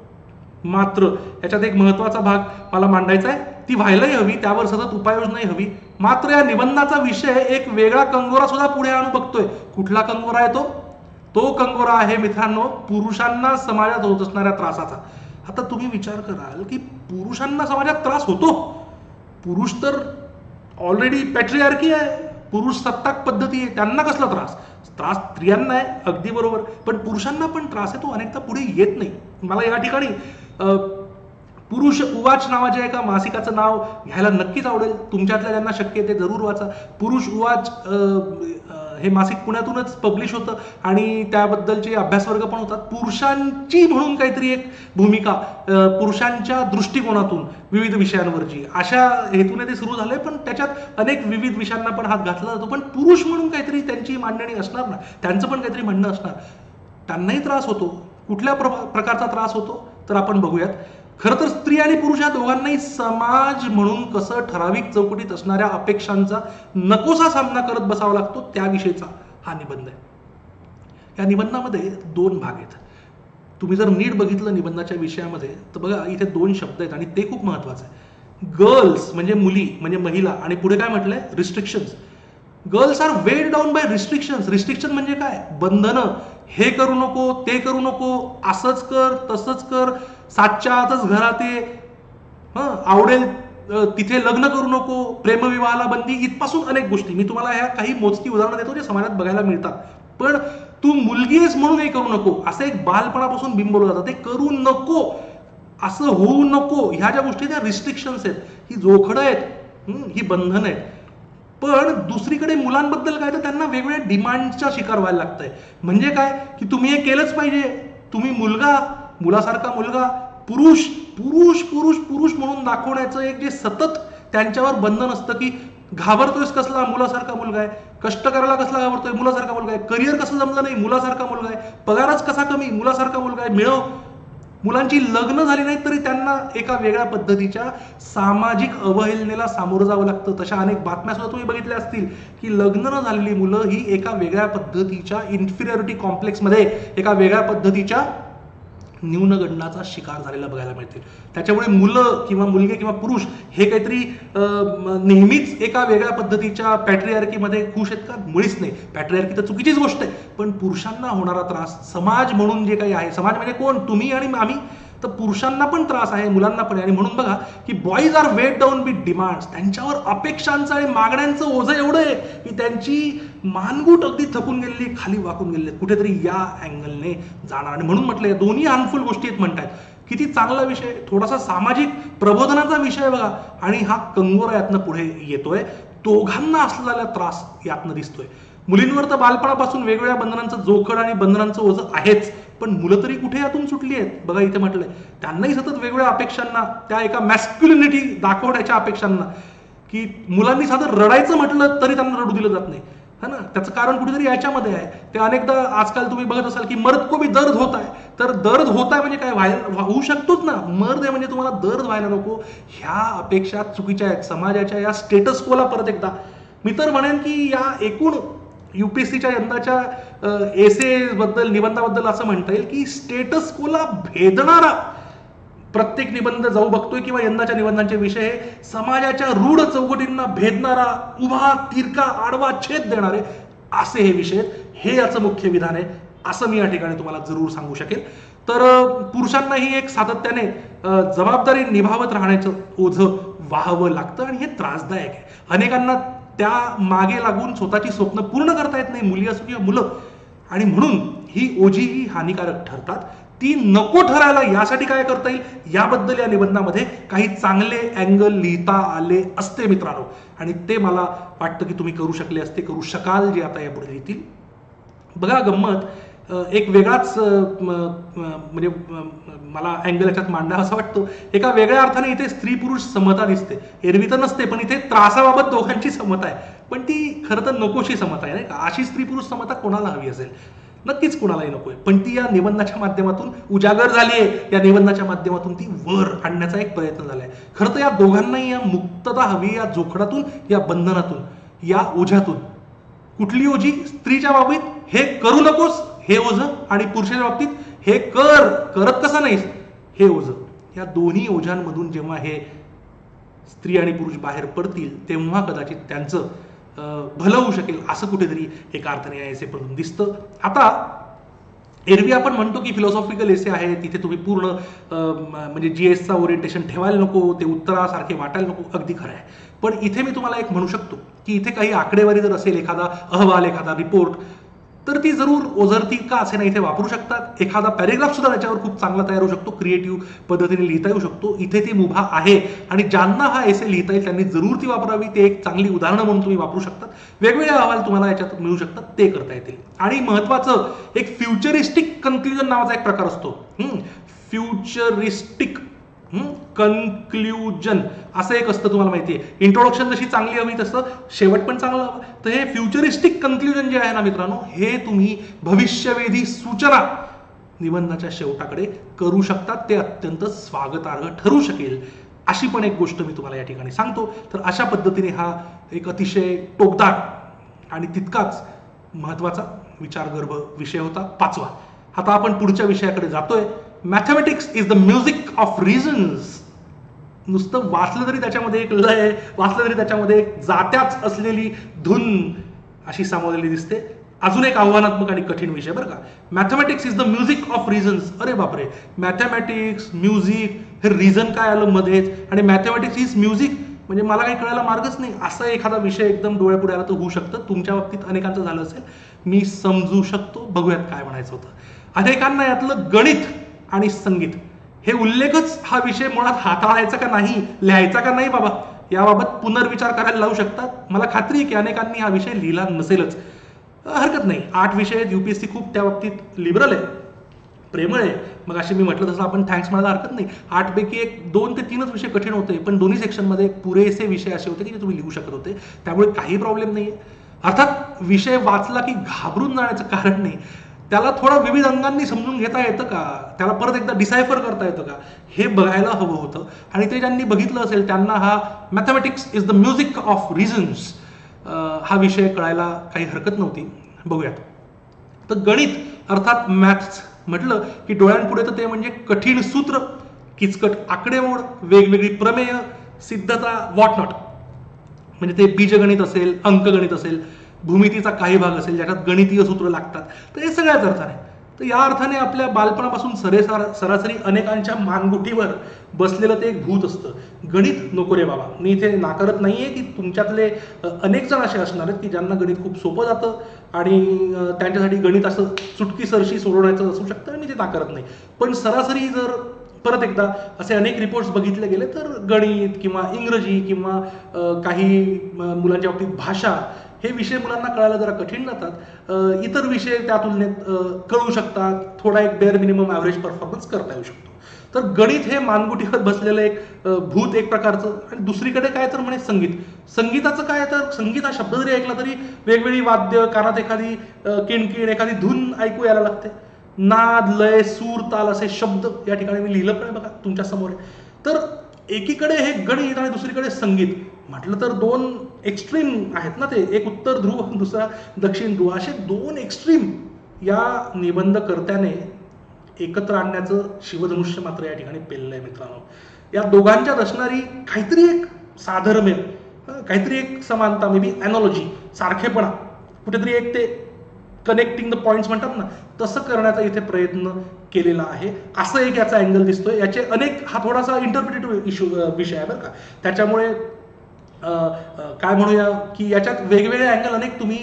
मात्र याच्यात एक महत्वाचा भाग मला मांडायचा आहे. ती व्हायलाही हवी, त्यावर सतत उपाययोजनाही हवी. मात्र या निबंधाचा विषय एक वेगळा कंगोरा सुद्धा पुढे आणू बघतोय. कुठला कंगोरा आहे तो? तो कंगोरा आहे मित्रांनो पुरुषांना समाजात होत असणाऱ्या त्रासाचा. आता तुम्ही विचार कराल की पुरुषांना समाजात त्रास होतो. पुरुष तर ऑलरेडी पॅट्रियार्की आहे, पुरुष सत्ताक पद्धती आहे, त्यांना कसला त्रास? त्रास स्त्रियांना आहे, अगदी बरोबर, पण पुरुषांना पण त्रास आहे, तो अनेकदा पुढे येत नाही. मला या ठिकाणी पुरुष उवाच नावाच्या एका मासिकाचं नाव घ्यायला नक्कीच आवडेल. तुमच्यातल्या ज्यांना शक्य आहे ते जरूर वाचा. पुरुष उवाच हे मासिक पुण्यातूनच पब्लिश होतं आणि त्याबद्दलचे अभ्यासवर्ग पण होतात. पुरुषांची म्हणून काहीतरी एक भूमिका पुरुषांच्या दृष्टिकोनातून विविध विषयांवरची अशा हेतूने ते सुरू झालंय. पण त्याच्यात अनेक विविध विषयांना पण हात घातला जातो. पण पुरुष म्हणून काहीतरी त्यांची मांडणी असणार ना, त्यांचं पण काहीतरी म्हणणं असणार. त्यांनाही त्रास होतो. कुठल्या प्रकारचा त्रास होतो तर आपण बघूयात. खरं तर स्त्री आणि पुरुष या दोघांनाही समाज म्हणून कसं ठराविक चौकटीत असणाऱ्या अपेक्षांचा नकोसा सामना करत बसावा लागतो त्याविषयीचा हा निबंध आहे. या निबंधामध्ये दोन भाग आहेत. तुम्ही जर नीट बघितलं निबंधाच्या विषयामध्ये तर बघा इथे दोन शब्द आहेत आणि ते खूप महत्वाचं आहे. गर्ल्स म्हणजे मुली म्हणजे महिला आणि पुढे काय म्हटलंय restrictions. Girls are weighed down by restrictions. Restriction म्हणजे काय? बंधनं. हे करू नको, ते करू नको, असंच कर, तसंच कर, सातच्या आतच घरात ये, आवडेल तिथे लग्न करू नको, प्रेमविवाहाला बंदी, इथपासून अनेक गोष्टी. मी तुम्हाला ह्या काही मोजकी उदाहरणं देतो जे समाजात बघायला मिळतात. पण तू मुलगी आहेस म्हणून हे करू नको असं एक बालपणापासून बिंबवलं जातं. ते करू नको, असं होऊ नको, ह्या ज्या गोष्टी त्या रिस्ट्रिक्शन्स आहेत, ही जोखडं आहेत, ही बंधन आहेत. पण दुसरीकडे मुलांबद्दल काय तर त्यांना वेगवेगळ्या डिमांडच्या शिकार व्हायला लागतंय. म्हणजे काय की तुम्ही हे केलंच पाहिजे, तुम्ही मुलगा, मुलासारखा मुलगा, पुरुष पुरुष पुरुष पुरुष म्हणून दाखवण्याचं एक जे सतत त्यांच्यावर बंधन असतं की घाबरतोयस कसला, मुलासारखा मुलगा आहे, कष्ट करायला कसला घाबरतोय, मुलासारखा मुलगा आहे, करिअर कसं जमलं नाही, मुलासारखा मुलगा आहे, पगारच कसा कमी, मुलासारखा मुलगा आहे, मिळव. मुलांची लग्न झाली नाही तरी त्यांना एका वेगळ्या पद्धतीच्या सामाजिक अवहेलनेला सामोरं जावं लागतं. तशा अनेक बातम्या सुद्धा तुम्ही बघितल्या असतील की लग्न न झालेली मुलं ही एका वेगळ्या पद्धतीच्या इन्फिरियरिटी कॉम्प्लेक्समध्ये, एका वेगळ्या पद्धतीच्या न्यूनगंडाचा शिकार झालेला बघायला मिळतील. त्याच्यामुळे मुलं किंवा मुलगे किंवा पुरुष हे काहीतरी नेहमीच एका वेगळ्या पद्धतीच्या पॅट्रियार्कीमध्ये खुश आहेत का? मुळीच नाही. पॅट्रियार्की तर चुकीचीच गोष्ट आहे, पण पुरुषांना होणारा त्रास समाज म्हणून जे काही आहे, समाज म्हणजे कोण? तुम्ही आणि आम्ही. तर पुरुषांना पण त्रास आहे, मुलांना पण आहे. आणि म्हणून बघा की boys are weighed down with demands. त्यांच्यावर अपेक्षांचं आणि मागण्यांचं ओझं एवढं आहे की त्यांची मानगूट अगदी थकून गेलेली, खाली वाकून गेलेली, कुठेतरी या अँगलने जाणार. आणि म्हणून म्हटलंय दोन्ही हार्मफुल गोष्टी आहेत म्हणतायत. किती चांगला विषय, थोडासा सामाजिक प्रबोधनाचा विषय बघा, आणि हा कंगोरा यातनं पुढे येतोय. दोघांना असलेला त्रास यातनं दिसतोय. मुलींवर तर बालपणापासून वेगवेगळ्या बंधनांचं जोखड आणि बंधनांचं ओझं आहेच, पण मुलं तरी कुठे यातून सुटली आहेत? बघा इथे म्हटलंय त्यांनाही सतत वेगवेगळ्या अपेक्षांना, त्या एका मॅस्क्युलिनिटी दाखवण्याच्या अपेक्षांना, की मुलांनी साधं रडायचं म्हटलं तरी त्यांना रडू दिलं जात नाही, है ना. त्याचं कारण कुठेतरी याच्यामध्ये आहे. ते अनेकदा आजकाल तुम्ही बघत असाल की मर्द को भी दर्द होत आहे. तर दर्द होत आहे म्हणजे काय? व्हायला होऊ शकतोच ना. मर्द आहे म्हणजे तुम्हाला दर्द व्हायला नको. ह्या अपेक्षा चुकीच्या आहेत समाजाच्या. या स्टेटस कोला परत एकदा मी तर म्हणेन की या एकूण युपीएससीच्या यंदाच्या एसे बद्दल, निबंधाबद्दल असं म्हणता येईल की स्टेटस कोला भेदणारा प्रत्येक निबंध जाऊ बघतोय, किंवा यंदाच्या निबंधांचे विषय हे समाजाच्या रूढ चौकटींना भेदणारा, उभा तिरका आडवा छेद देणारे असे हे विषय. हे याचं मुख्य विधान आहे असं मी या ठिकाणी तुम्हाला जरूर सांगू शकेल. तर पुरुषांनाही एक सातत्याने जबाबदारी निभावत राहण्याचं ओझं वाहावं लागतं, आणि हे त्रासदायक आहे. अनेकांना त्या मागे लागून स्वतःची स्वप्न पूर्ण करता येत नाही, मुली असो किंवा मुलं. आणि म्हणून ही ओझी ही हानिकारक ठरतात. ती नको ठरायला यासाठी काय करता येईल याबद्दल या निबंधामध्ये काही चांगले अँगल लिहिता आले असते मित्रांनो, आणि ते मला वाटतं की तुम्ही करू शकले असते, करू शकाल, जे आता यापुढे लिहितील. बघा गंमत, एक वेगळाच म्हणजे मला अँगल याच्यात मांडा असं वाटतो. एका वेगळ्या अर्थाने इथे स्त्री पुरुष समता दिसते. एरवी तर नसते, पण इथे त्रासाबाबत दोघांची समता आहे, पण ती खरं तर नकोशी समता आहे, नाही का. अशी स्त्री पुरुष समता कोणाला हवी असेल? नक्कीच कोणालाही नकोय, पण ती या निबंधाच्या माध्यमातून उजागर झालीये. या निबंधाच्या माध्यमातून ती वर आणण्याचा एक प्रयत्न झालाय. खरं तर या दोघांनाही या मुक्तता हवी, या जोखडातून, या बंधनातून, या ओझ्यातून. कुठली ओझी? स्त्रीच्या बाबतीत हे करू नकोस हे ओझं, आणि पुरुषाच्या बाबतीत हे कर, करत कसं नाहीस हे ओझं. या दोन्ही ओझ्यांमधून जेव्हा हे स्त्री आणि पुरुष बाहेर पडतील तेव्हा कदाचित त्यांचं भलं होऊ शकेल असं कुठेतरी एका अर्थाने या एसेमधून दिसतं. आता एरवी आपण म्हणतो की फिलॉसॉफिकल एसे आहे, तिथे तुम्ही पूर्ण म्हणजे जीएसचा ओरिएंटेशन ठेवायला नको, ते उत्तरासारखे वाटायला नको. अगदी खरं आहे, पण इथे मी तुम्हाला एक म्हणू शकतो की इथे काही आकडेवारी जर असेल, एखादा अहवाल, एखादा रिपोर्ट, तर ती जरूर ओझरती का असे ना इथे वापरू शकतात. एखादा पॅरेग्राफ सुद्धा त्याच्यावर खूप चांगला तयार होऊ शकतो, क्रिएटिव्ह पद्धतीने लिहिता येऊ शकतो. इथे ती मुभा आहे, आणि ज्यांना हा एसे लिहिता येईल त्यांनी जरूर ती वापरावी. ते एक चांगली उदाहरणं म्हणून तुम्ही वापरू शकतात. वेगवेगळे अहवाल तुम्हाला याच्यात मिळू शकतात, ते करता येतील. आणि महत्वाचं एक फ्युचरिस्टिक कन्क्ल्युजन नावाचा एक प्रकार असतो. फ्युचरिस्टिक कन्क्ल्युजन असं एक असतं, तुम्हाला माहिती आहे. इंट्रोडक्शन जशी चांगली हवी तसं शेवट पण चांगला हवा. तर हे फ्युचरिस्टिक कन्क्ल्युजन जे आहे ना मित्रांनो, हे तुम्ही भविष्यवेधी सूचना निबंधाच्या शेवटाकडे करू शकतात. ते अत्यंत स्वागतार्ह ठरू शकेल अशी पण एक गोष्ट मी तुम्हाला या ठिकाणी सांगतो. तर अशा पद्धतीने हा एक अतिशय टोकदार आणि तितकाच महत्वाचा विचारगर्भ विषय होता, पाचवा. आता आपण पुढच्या विषयाकडे जातोय. Mathematics is the music of reasons. नुसतं वाचलं तरी त्याच्यामध्ये एक लय, वाचलं तरी त्याच्यामध्ये एक जात्याच असलेली धुन अशी सामावलेली दिसते. अजून एक आव्हानात्मक आणि कठीण विषय बरं का. Mathematics is the music of reasons. अरे बापरे, मॅथमॅटिक्स, म्युझिक, हे रिझन काय आलं मध्येच, आणि मॅथमॅटिक्स इज म्युझिक म्हणजे मला काही कळायला मार्गच नाही. असा एखादा विषय एकदम डोळ्यापुढे आला तर होऊ शकतं. तुमच्या बाबतीत अनेकांचं झालं असेल, मी समजू शकतो. बघूयात काय म्हणायचं होतं. अनेकांना यातलं गणित आणि संगीत हे उल्लेखच हा विषय मुळात हाताळायचा का नाही, लिहायचा का नाही बाबा, याबाबत पुनर्विचार करायला लावू शकतात. मला खात्री आहे की अनेकांनी हा विषय लिहिला नसेलच. हरकत नाही, आठ विषय आहेत. युपीएससी खूप त्या बाबतीत लिबरल आहे, प्रेमळ आहे. मग असे मी म्हटलं तसं आपण थँक्स म्हणायला हरकत नाही. आठ पैकी एक दोन ते तीनच विषय कठीण होते, पण दोन्ही सेक्शनमध्ये पुरेसे विषय असे होते की जे तुम्ही लिहू शकत होते. त्यामुळे काही प्रॉब्लेम नाही आहे. अर्थात विषय वाचला की घाबरून जाण्याचं कारण नाही. त्याला थोडा विविध अंगांनी समजून घेता येतं का, त्याला परत एकदा डिसायफर करता येतं का, हे बघायला हवं होतं. आणि ते ज्यांनी बघितलं असेल त्यांना हा mathematics is the music of reasons हा विषय कळायला काही हरकत नव्हती. बघूयात. तर गणित अर्थात मॅथ्स म्हटलं की डोळ्यांपुढे तर ते म्हणजे कठीण सूत्र, किचकट आकडेमोड, वेगवेगळी प्रमेय, सिद्धता, वॉट नॉट. म्हणजे ते बीजगणित असेल, अंकगणित असेल, भूमितीचा काही भाग असेल ज्याच्यात गणितीय सूत्र लागतात, तर हे सगळ्याच अर्थाने. तर या अर्थाने आपल्या बालपणापासून सरेसार सरासरी अनेकांच्या मानगुटीवर बसलेलं ते एक भूत असतं. गणित नको रे बाबा. मी इथे नाकारत नाहीये की तुमच्यातले अनेक जण असे असणार आहेत की ज्यांना गणित खूप सोपं जातं आणि त्यांच्यासाठी गणित असं चुटकी सरशी सोडवण्याचं असू शकतं, आणि मी ते नाकारत नाही. पण सरासरी जर परत एकदा असे अनेक रिपोर्ट्स बघितले गेले तर गणित किंवा इंग्रजी किंवा काही मुलांच्या बाबतीत भाषा हे विषय मुलांना कळायला जरा कठीण जातात. इतर विषय त्या तुलनेत कळू शकतात, थोडा एक बेअर मिनिमम ॲव्हरेज परफॉर्मन्स करता येऊ शकतो. तर गणित हे मानगुटीवर बसलेलं एक भूत एक प्रकारचं. आणि दुसरीकडे काय तर म्हणे संगीत. संगीताचं काय तर संगीत हा शब्द जरी ऐकला तरी वेगवेगळी वाद्य, कानात एखादी किणकिण, एखादी धून ऐकू यायला लागते. नाद, लय, सूर, ताल असे शब्द या ठिकाणी मी लिहिलं पण बघा तुमच्या समोर आहे. तर एकीकडे हे गणित आणि दुसरीकडे संगीत म्हटलं तर दोन एक्स्ट्रीम आहेत ना ते. एक उत्तर ध्रुव, दुसरा दक्षिण ध्रुव. असे दोन एक्स्ट्रीम या निबंधकर्त्याने एकत्र आणण्याचं शिवधनुष्य मात्र या ठिकाणी पेललं आहे मित्रांनो. या दोघांच्यात असणारी काहीतरी एक साधर्म्य, काहीतरी एक समानता, मे बी ॲनॉलॉजी, सारखेपणा, कुठेतरी एक ते कनेक्टिंग द पॉइंट्स म्हणतात ना, तसं करण्याचा इथे प्रयत्न केलेला आहे. असं एक याचा अँगल दिसतोय. याचे अनेक, हा थोडासा इंटरप्रिटेटिव्ह इश्यू विषय आहे बरं का. त्याच्यामुळे काय म्हणूया की याच्यात वेगवेगळे अँगल अनेक तुम्ही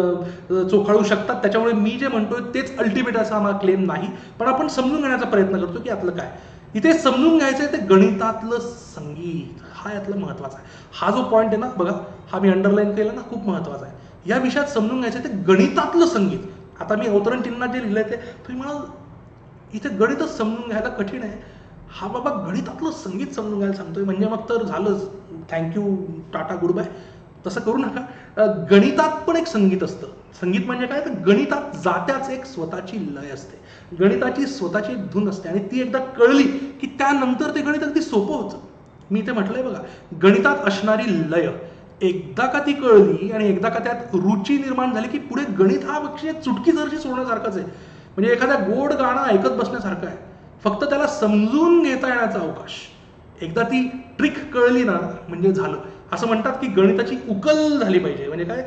चोखाळू शकतात. त्याच्यामुळे मी जे म्हणतोय तेच अल्टिमेट असा हा क्लेम नाही, पण आपण समजून घेण्याचा प्रयत्न करतो की यातलं काय. इथे समजून घ्यायचंय ते गणितातलं संगीत, हा यातलं महत्वाचा आहे. हा जो पॉईंट आहे ना बघा, हा मी अंडरलाईन केला ना, खूप महत्वाचा आहे. या विषयात समजून घ्यायचं ते गणितातलं संगीत. आता मी अवतरण चिन्हात जे लिहिलंय ते तुम्ही म्हणाल इथे गणितच समजून घ्यायला कठीण आहे. हा बाबा गणितातलं संगीत समजून घ्यायला सांगतोय म्हणजे मग तर झालंच, थँक्यू, टाटा, गुड बाय. तसं करू नका. गणितात पण एक संगीत असतं. संगीत म्हणजे काय तर गणितात जात्याच एक स्वतःची लय असते, गणिताची स्वतःची एक धून असते, आणि ती एकदा कळली की त्यानंतर ते गणित अगदी सोपं होतं. मी इथे म्हटलंय बघा, गणितात असणारी लय एकदा का ती कळली आणि एकदा का त्यात रुची निर्माण झाली की पुढे गणित हा विषय चुटकीसरशी सोडण्यासारखाच आहे. म्हणजे एखाद्या गोड गाणं ऐकत बसण्यासारखं आहे, फक्त त्याला समजून घेता येण्याचा अवकाश. एकदा ती ट्रिक कळली ना म्हणजे झालं. असं म्हणतात की गणिताची उकल झाली पाहिजे. म्हणजे काय,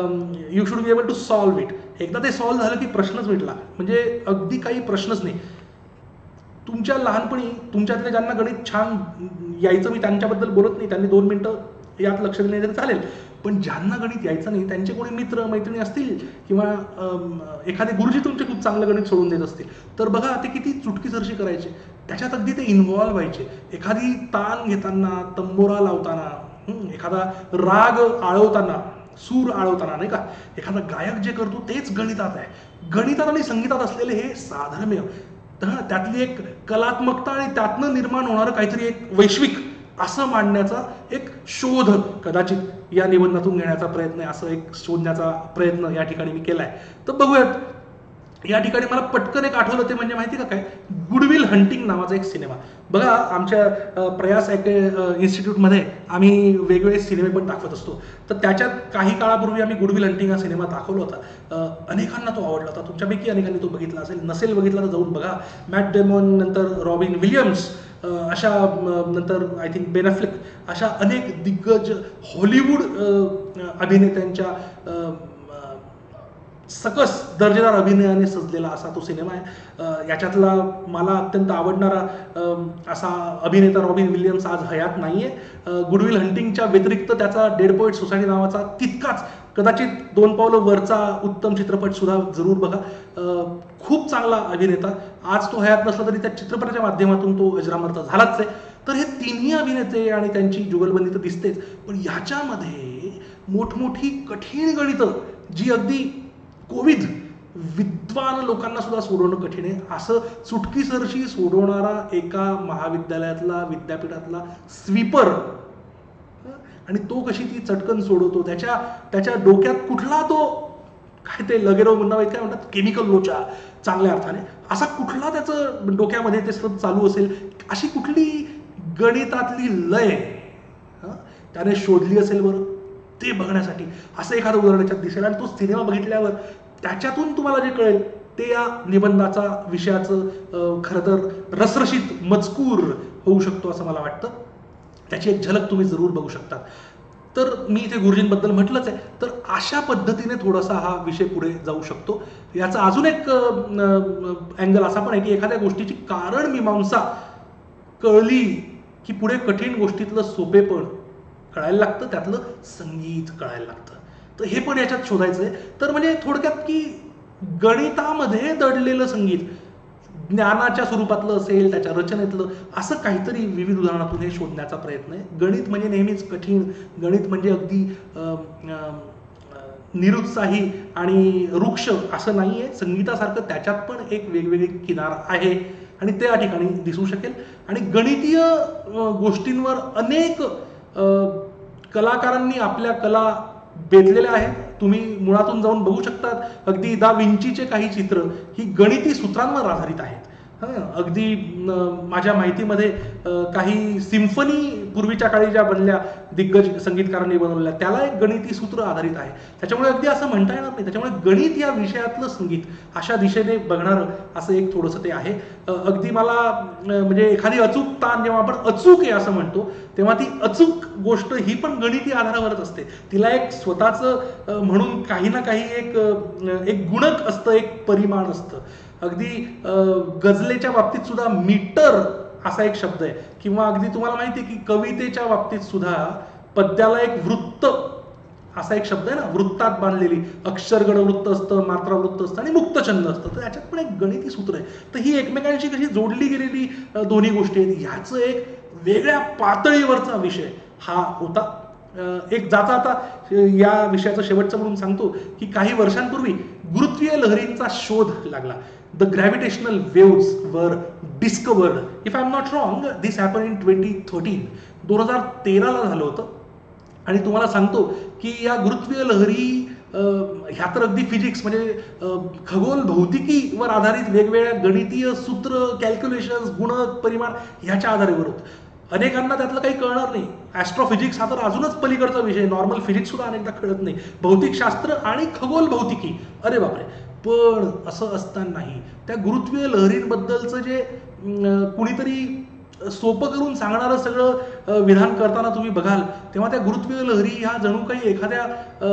you should be able to solve it. एकदा ते सॉल्व्ह झालं की प्रश्नच मिटला. म्हणजे अगदी काही प्रश्नच नाही. तुमच्या लहानपणी तुमच्यातले ज्यांना गणित छान यायचं, मी त्यांच्याबद्दल बोलत नाही, त्यांनी दोन मिनिटं यात लक्ष दिले तरी चालेल. पण ज्यांना गणित यायचं नाही त्यांचे कोणी मित्र मैत्रिणी असतील किंवा एखादे गुरुजी तुमचे खूप चांगलं गणित सोडून देत असतील, तर बघा ते किती चुटकीसरशी करायचे. त्याच्यात अगदी ते इन्व्हॉल्व्ह व्हायचे. एखादी तान घेताना, तंबोरा लावताना, एखादा राग आळवताना, सूर आळवताना, नाही का, एखादा गायक जे करतो तेच गणितात आहे. गणितात आणि संगीतात असलेले हे साधर्म्य, त्यातली एक कलात्मकता आणि त्यातनं निर्माण होणारं काहीतरी एक वैश्विक असं मांडण्याचा एक शोध कदाचित या निबंधातून घेण्याचा प्रयत्न आहे. असं एक शोधण्याचा प्रयत्न या ठिकाणी मी केलाय. तर बघूयात. या ठिकाणी मला पटकन एक आठवलं ते म्हणजे माहिती का काय, गुडविल हंटिंग नावाचा एक सिनेमा. बघा आमच्या प्रयास इन्स्टिट्यूटमध्ये आम्ही वेगवेगळे सिनेमे पण दाखवत असतो. तर त्याच्यात काही काळापूर्वी आम्ही गुडविल हंटिंग हा सिनेमा दाखवला होता. अनेकांना तो आवडला होता. तुमच्यापैकी अनेकांनी तो बघितला असेल. नसेल बघितला तर जाऊन बघा. मॅट डेमॉन, नंतर रॉबिन विलियम्स, अशा नंतर आय थिंक बेन ॲफ्लेक, अशा अनेक दिग्गज हॉलिवूड अभिनेत्यांच्या सकस दर्जेदार अभिनयाने सजलेला असा तो सिनेमा आहे. याच्यातला मला अत्यंत आवडणारा असा अभिनेता रॉबिन विलियम्स आज हयात नाहीये. गुडविल हंटिंगच्या व्यतिरिक्त त्याचा डेड पोएट सोसायटी नावाचा तितकाच कदाचित दोन पावलं वरचा उत्तम चित्रपट सुद्धा जरूर बघा. खूप चांगला अभिनेता. आज तो हयात नसला तरी त्या चित्रपटाच्या माध्यमातून तो अजरामर झालाच आहे. तर हे तिन्ही अभिनेते आणि त्यांची जुगलबंदी तर दिसतेच, पण याच्यामध्ये मोठमोठी कठीण गणितं जी अगदी कोविद विद्वान लोकांना सुद्धा सोडवणं कठीण आहे, असं चुटकीसरशी सोडवणारा एका महाविद्यालयातला, विद्यापीठातला स्वीपर, आणि तो कशी ती चटकन सोडवतो. त्याच्या त्याच्या डोक्यात कुठला तो काय ते लगेरो म्हणणं काय म्हणतात, केमिकल लोचा चांगल्या अर्थाने, असा कुठला त्याचं डोक्यामध्ये ते सतत चालू असेल, अशी कुठली गणितातली लय त्याने शोधली असेल बरं, ते बघण्यासाठी असं एखादं उदाहरण याच्यात दिसेल. आणि तो सिनेमा बघितल्यावर त्याच्यातून तुम्हाला जे कळेल ते या निबंधाचा विषयाचं खरं तर रसरशीत मजकूर होऊ शकतो असं मला वाटतं. त्याची एक झलक तुम्ही जरूर बघू शकता. तर मी इथे गुरुजींबद्दल म्हटलंच आहे, तर अशा पद्धतीने थोडासा हा विषय पुढे जाऊ शकतो. याचा अजून एक अँगल असा पण आहे की एखाद्या गोष्टीची कारण मीमांसा कळली की पुढे कठीण गोष्टीतलं सोपेपण कळायला लागतं, त्यातलं संगीत कळायला लागतं. तर हे पण याच्यात शोधायचं आहे. तर म्हणजे थोडक्यात की गणितामध्ये दडलेलं संगीत ज्ञानाच्या स्वरूपातलं असेल, त्याच्या रचनेतलं, असं काहीतरी विविध उदाहरणातून हे शोधण्याचा प्रयत्न आहे. गणित म्हणजे नेहमीच कठीण, गणित म्हणजे अगदी निरुत्साही आणि रुक्ष असं नाही आहे. संगीतासारखं त्याच्यात पण एक वेगवेगळी किनार आहे आणि ते या ठिकाणी दिसू शकेल. आणि गणितीय गोष्टींवर अनेक कलाकारांनी आपल्या कला बेतलेल्या आहेत. तुम्ही मुळातून जाऊन बघू शकतात. अगदी दा विंचीचे काही चित्र ही गणिती सूत्रांवर आधारित आहेत. अगदी माझ्या माहितीमध्ये काही सिम्फनी पूर्वीच्या काळी ज्या बनल्या दिग्गज संगीतकारांनी बनवल्या त्याला एक गणिती सूत्र आधारित आहे. त्याच्यामुळे अगदी असं म्हणता येणार नाही. त्याच्यामुळे गणित या विषयातलं संगीत अशा दिशेने बघणारं असं एक थोडंसं ते आहे. अगदी मला म्हणजे एखादी अचूकता जेव्हा आपण अचूक आहे असं म्हणतो तेव्हा ती अचूक गोष्ट ही पण गणिती आधारावरच असते. तिला एक स्वतःचं म्हणून काही ना काही एक एक गुणक असतं, एक परिमाण असतं. अगदी गझलेच्या बाबतीत सुद्धा मीटर असा एक शब्द आहे, किंवा अगदी तुम्हाला माहिती आहे की कवितेच्या बाबतीत सुद्धा पद्याला एक वृत्त असा एक शब्द आहे ना, वृत्तात बांधलेली. अक्षरगण वृत्त असतं, मात्रा वृत्त असतं आणि मुक्तछंद असतं. तर याच्यात पण एक गणिती सूत्र आहे. तर ही एकमेकांशी कशी जोडली गेलेली दोन्ही गोष्टी आहेत. ह्याचं एक वेगळ्या पातळीवरचा विषय हा होता. एक जाता आता या विषयाचं शेवटचं म्हणून सांगतो की काही वर्षांपूर्वी गुरुत्वीय लहरींचा शोध लागला. The gravitational waves were discovered. If I am not wrong this happen in twenty thirteen दोन हजार तेराला झालं होतं. आणि तुम्हाला सांगतो की या गुरुत्वीय लहरी ह्या तर अगदी फिजिक्स म्हणजे खगोल भौतिकीवर आधारित वेगवेगळ्या गणितीय सूत्र, कॅल्क्युलेशन्स, गुणक, परिमाण ह्याच्या आधारावर होत. अनेकांना त्यातलं काही कळणार नाही. ॲस्ट्रोफिजिक्स हा तर अजूनच पलीकडचा विषय, नॉर्मल फिजिक्स सुद्धा अनेकदा कळत नाही. भौतिकशास्त्र आणि खगोल भौतिकी, अरे बापरे. पण असं असतानाही त्या गुरुत्वीय लहरींबद्दलचं जे कुणीतरी सोपं करून सांगणारं सगळं विधान करताना तुम्ही बघाल तेव्हा त्या गुरुत्वीय लहरी ह्या जणू काही एखाद्या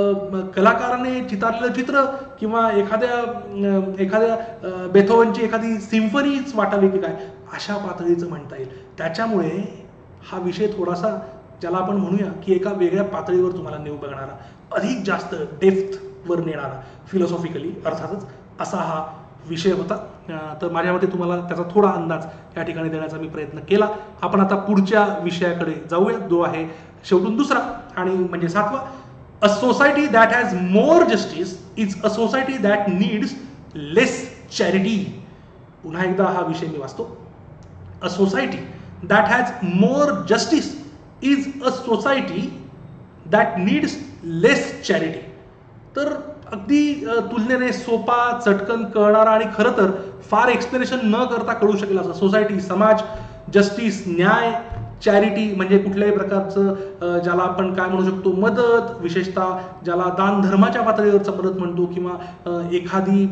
कलाकाराने चितारलेलं चित्र किंवा एखाद्या एखाद्या बेथोवनची एखादी सिम्फनीच वाटावी की काय, अशा पातळीचं म्हणता येईल. त्याच्यामुळे हा विषय थोडासा ज्याला आपण म्हणूया की एका वेगळ्या पातळीवर तुम्हाला नेऊ बघणारा, अधिक जास्त डेप्थवर नेणारा, फिलॉसॉफिकली अर्थातच असा हा विषय होता. तर माझ्या मते तुम्हाला त्याचा थोडा अंदाज या ठिकाणी देण्याचा मी प्रयत्न केला. आपण आता पुढच्या विषयाकडे जाऊया, जो आहे शेवटून दुसरा आणि म्हणजे सातवा. A society that has more justice is a society that needs less charity. पुन्हा एकदा हा विषय मी वाचतो. A society that has more justice is a society that needs less charity. तर अगदी तुलनेने सोपा, चटकन कळणारा आणि खरं तर फार एक्सप्लेनेशन न करता कळू शकेल असं. सोसायटी, समाज, जस्टिस, न्याय, चॅरिटी म्हणजे कुठल्याही प्रकारचं ज्याला आपण काय म्हणू शकतो मदत, विशेषतः ज्याला दान धर्माच्या पातळीवरचं मदत म्हणतो किंवा एखादी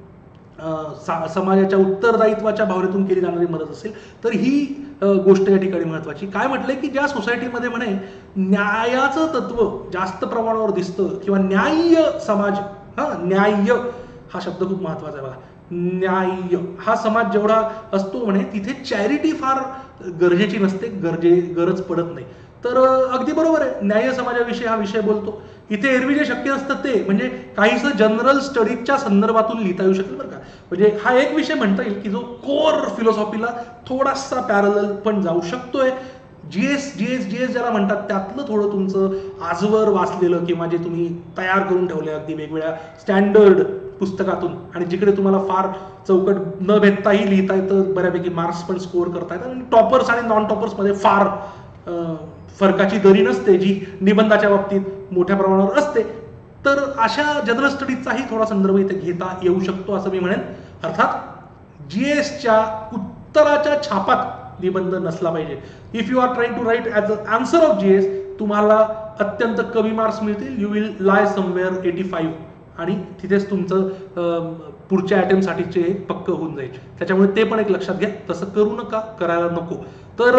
समाजाच्या उत्तरदायित्वाच्या भावनेतून केली जाणारी मदत असेल तर ही गोष्ट या ठिकाणी महत्वाची. काय म्हटलंय की ज्या सोसायटीमध्ये म्हणे न्यायाचं तत्व जास्त प्रमाणावर दिसतं किंवा न्याय्य समाज, हा न्याय्य हा शब्द खूप महत्वाचा आहे बघा. न्याय्य हा समाज जेवढा असतो म्हणे तिथे चॅरिटी फार गरजेची नसते, गरजे गरज पडत नाही. तर अगदी बरोबर आहे. न्याय्य समाजाविषयी हा विषय बोलतो. इथे एरवी जे शक्य असतं ते म्हणजे काहीसं जनरल स्टडीजच्या संदर्भातून लिहिता येऊ शकेल बरं का. म्हणजे हा एक विषय म्हणता येईल की जो कोर फिलॉसॉफीला थोडासा पॅरलल पण जाऊ शकतोय. जीएस जीएस जीएस ज्याला म्हणतात त्यातलं थोडं तुमचं आजवर वाचलेलं किंवा जे तुम्ही तयार करून ठेवले अगदी वेगवेगळ्या स्टँडर्ड पुस्तकातून आणि जिकडे तुम्हाला फार चौकट न भेटताही लिहिता येतं, बऱ्यापैकी मार्क्स पण स्कोअर करता येतात आणि टॉपर्स आणि नॉन टॉपर्समध्ये फार फरकाची दरी नसते जी निबंधाच्या बाबतीत मोठ्या प्रमाणावर असते. तर अशा जनरल स्टडीजचाही थोडा संदर्भ इथे घेता येऊ शकतो असं मी म्हणेन. अर्थात जीएसच्या उत्तराच्या छापात निबंध नसला पाहिजे. If you are trying to write as a answer of GS तुम्हाला अत्यंत कमी मार्क्स मिळतील. You will lie somewhere eighty five आणि तिथेच तुमचं पुढच्या अटेम्प्टसाठीचे एक पक्क होऊन जाईल. त्याच्यामुळे ते पण एक लक्षात घ्या, तसं करू नका, करायला नको. तर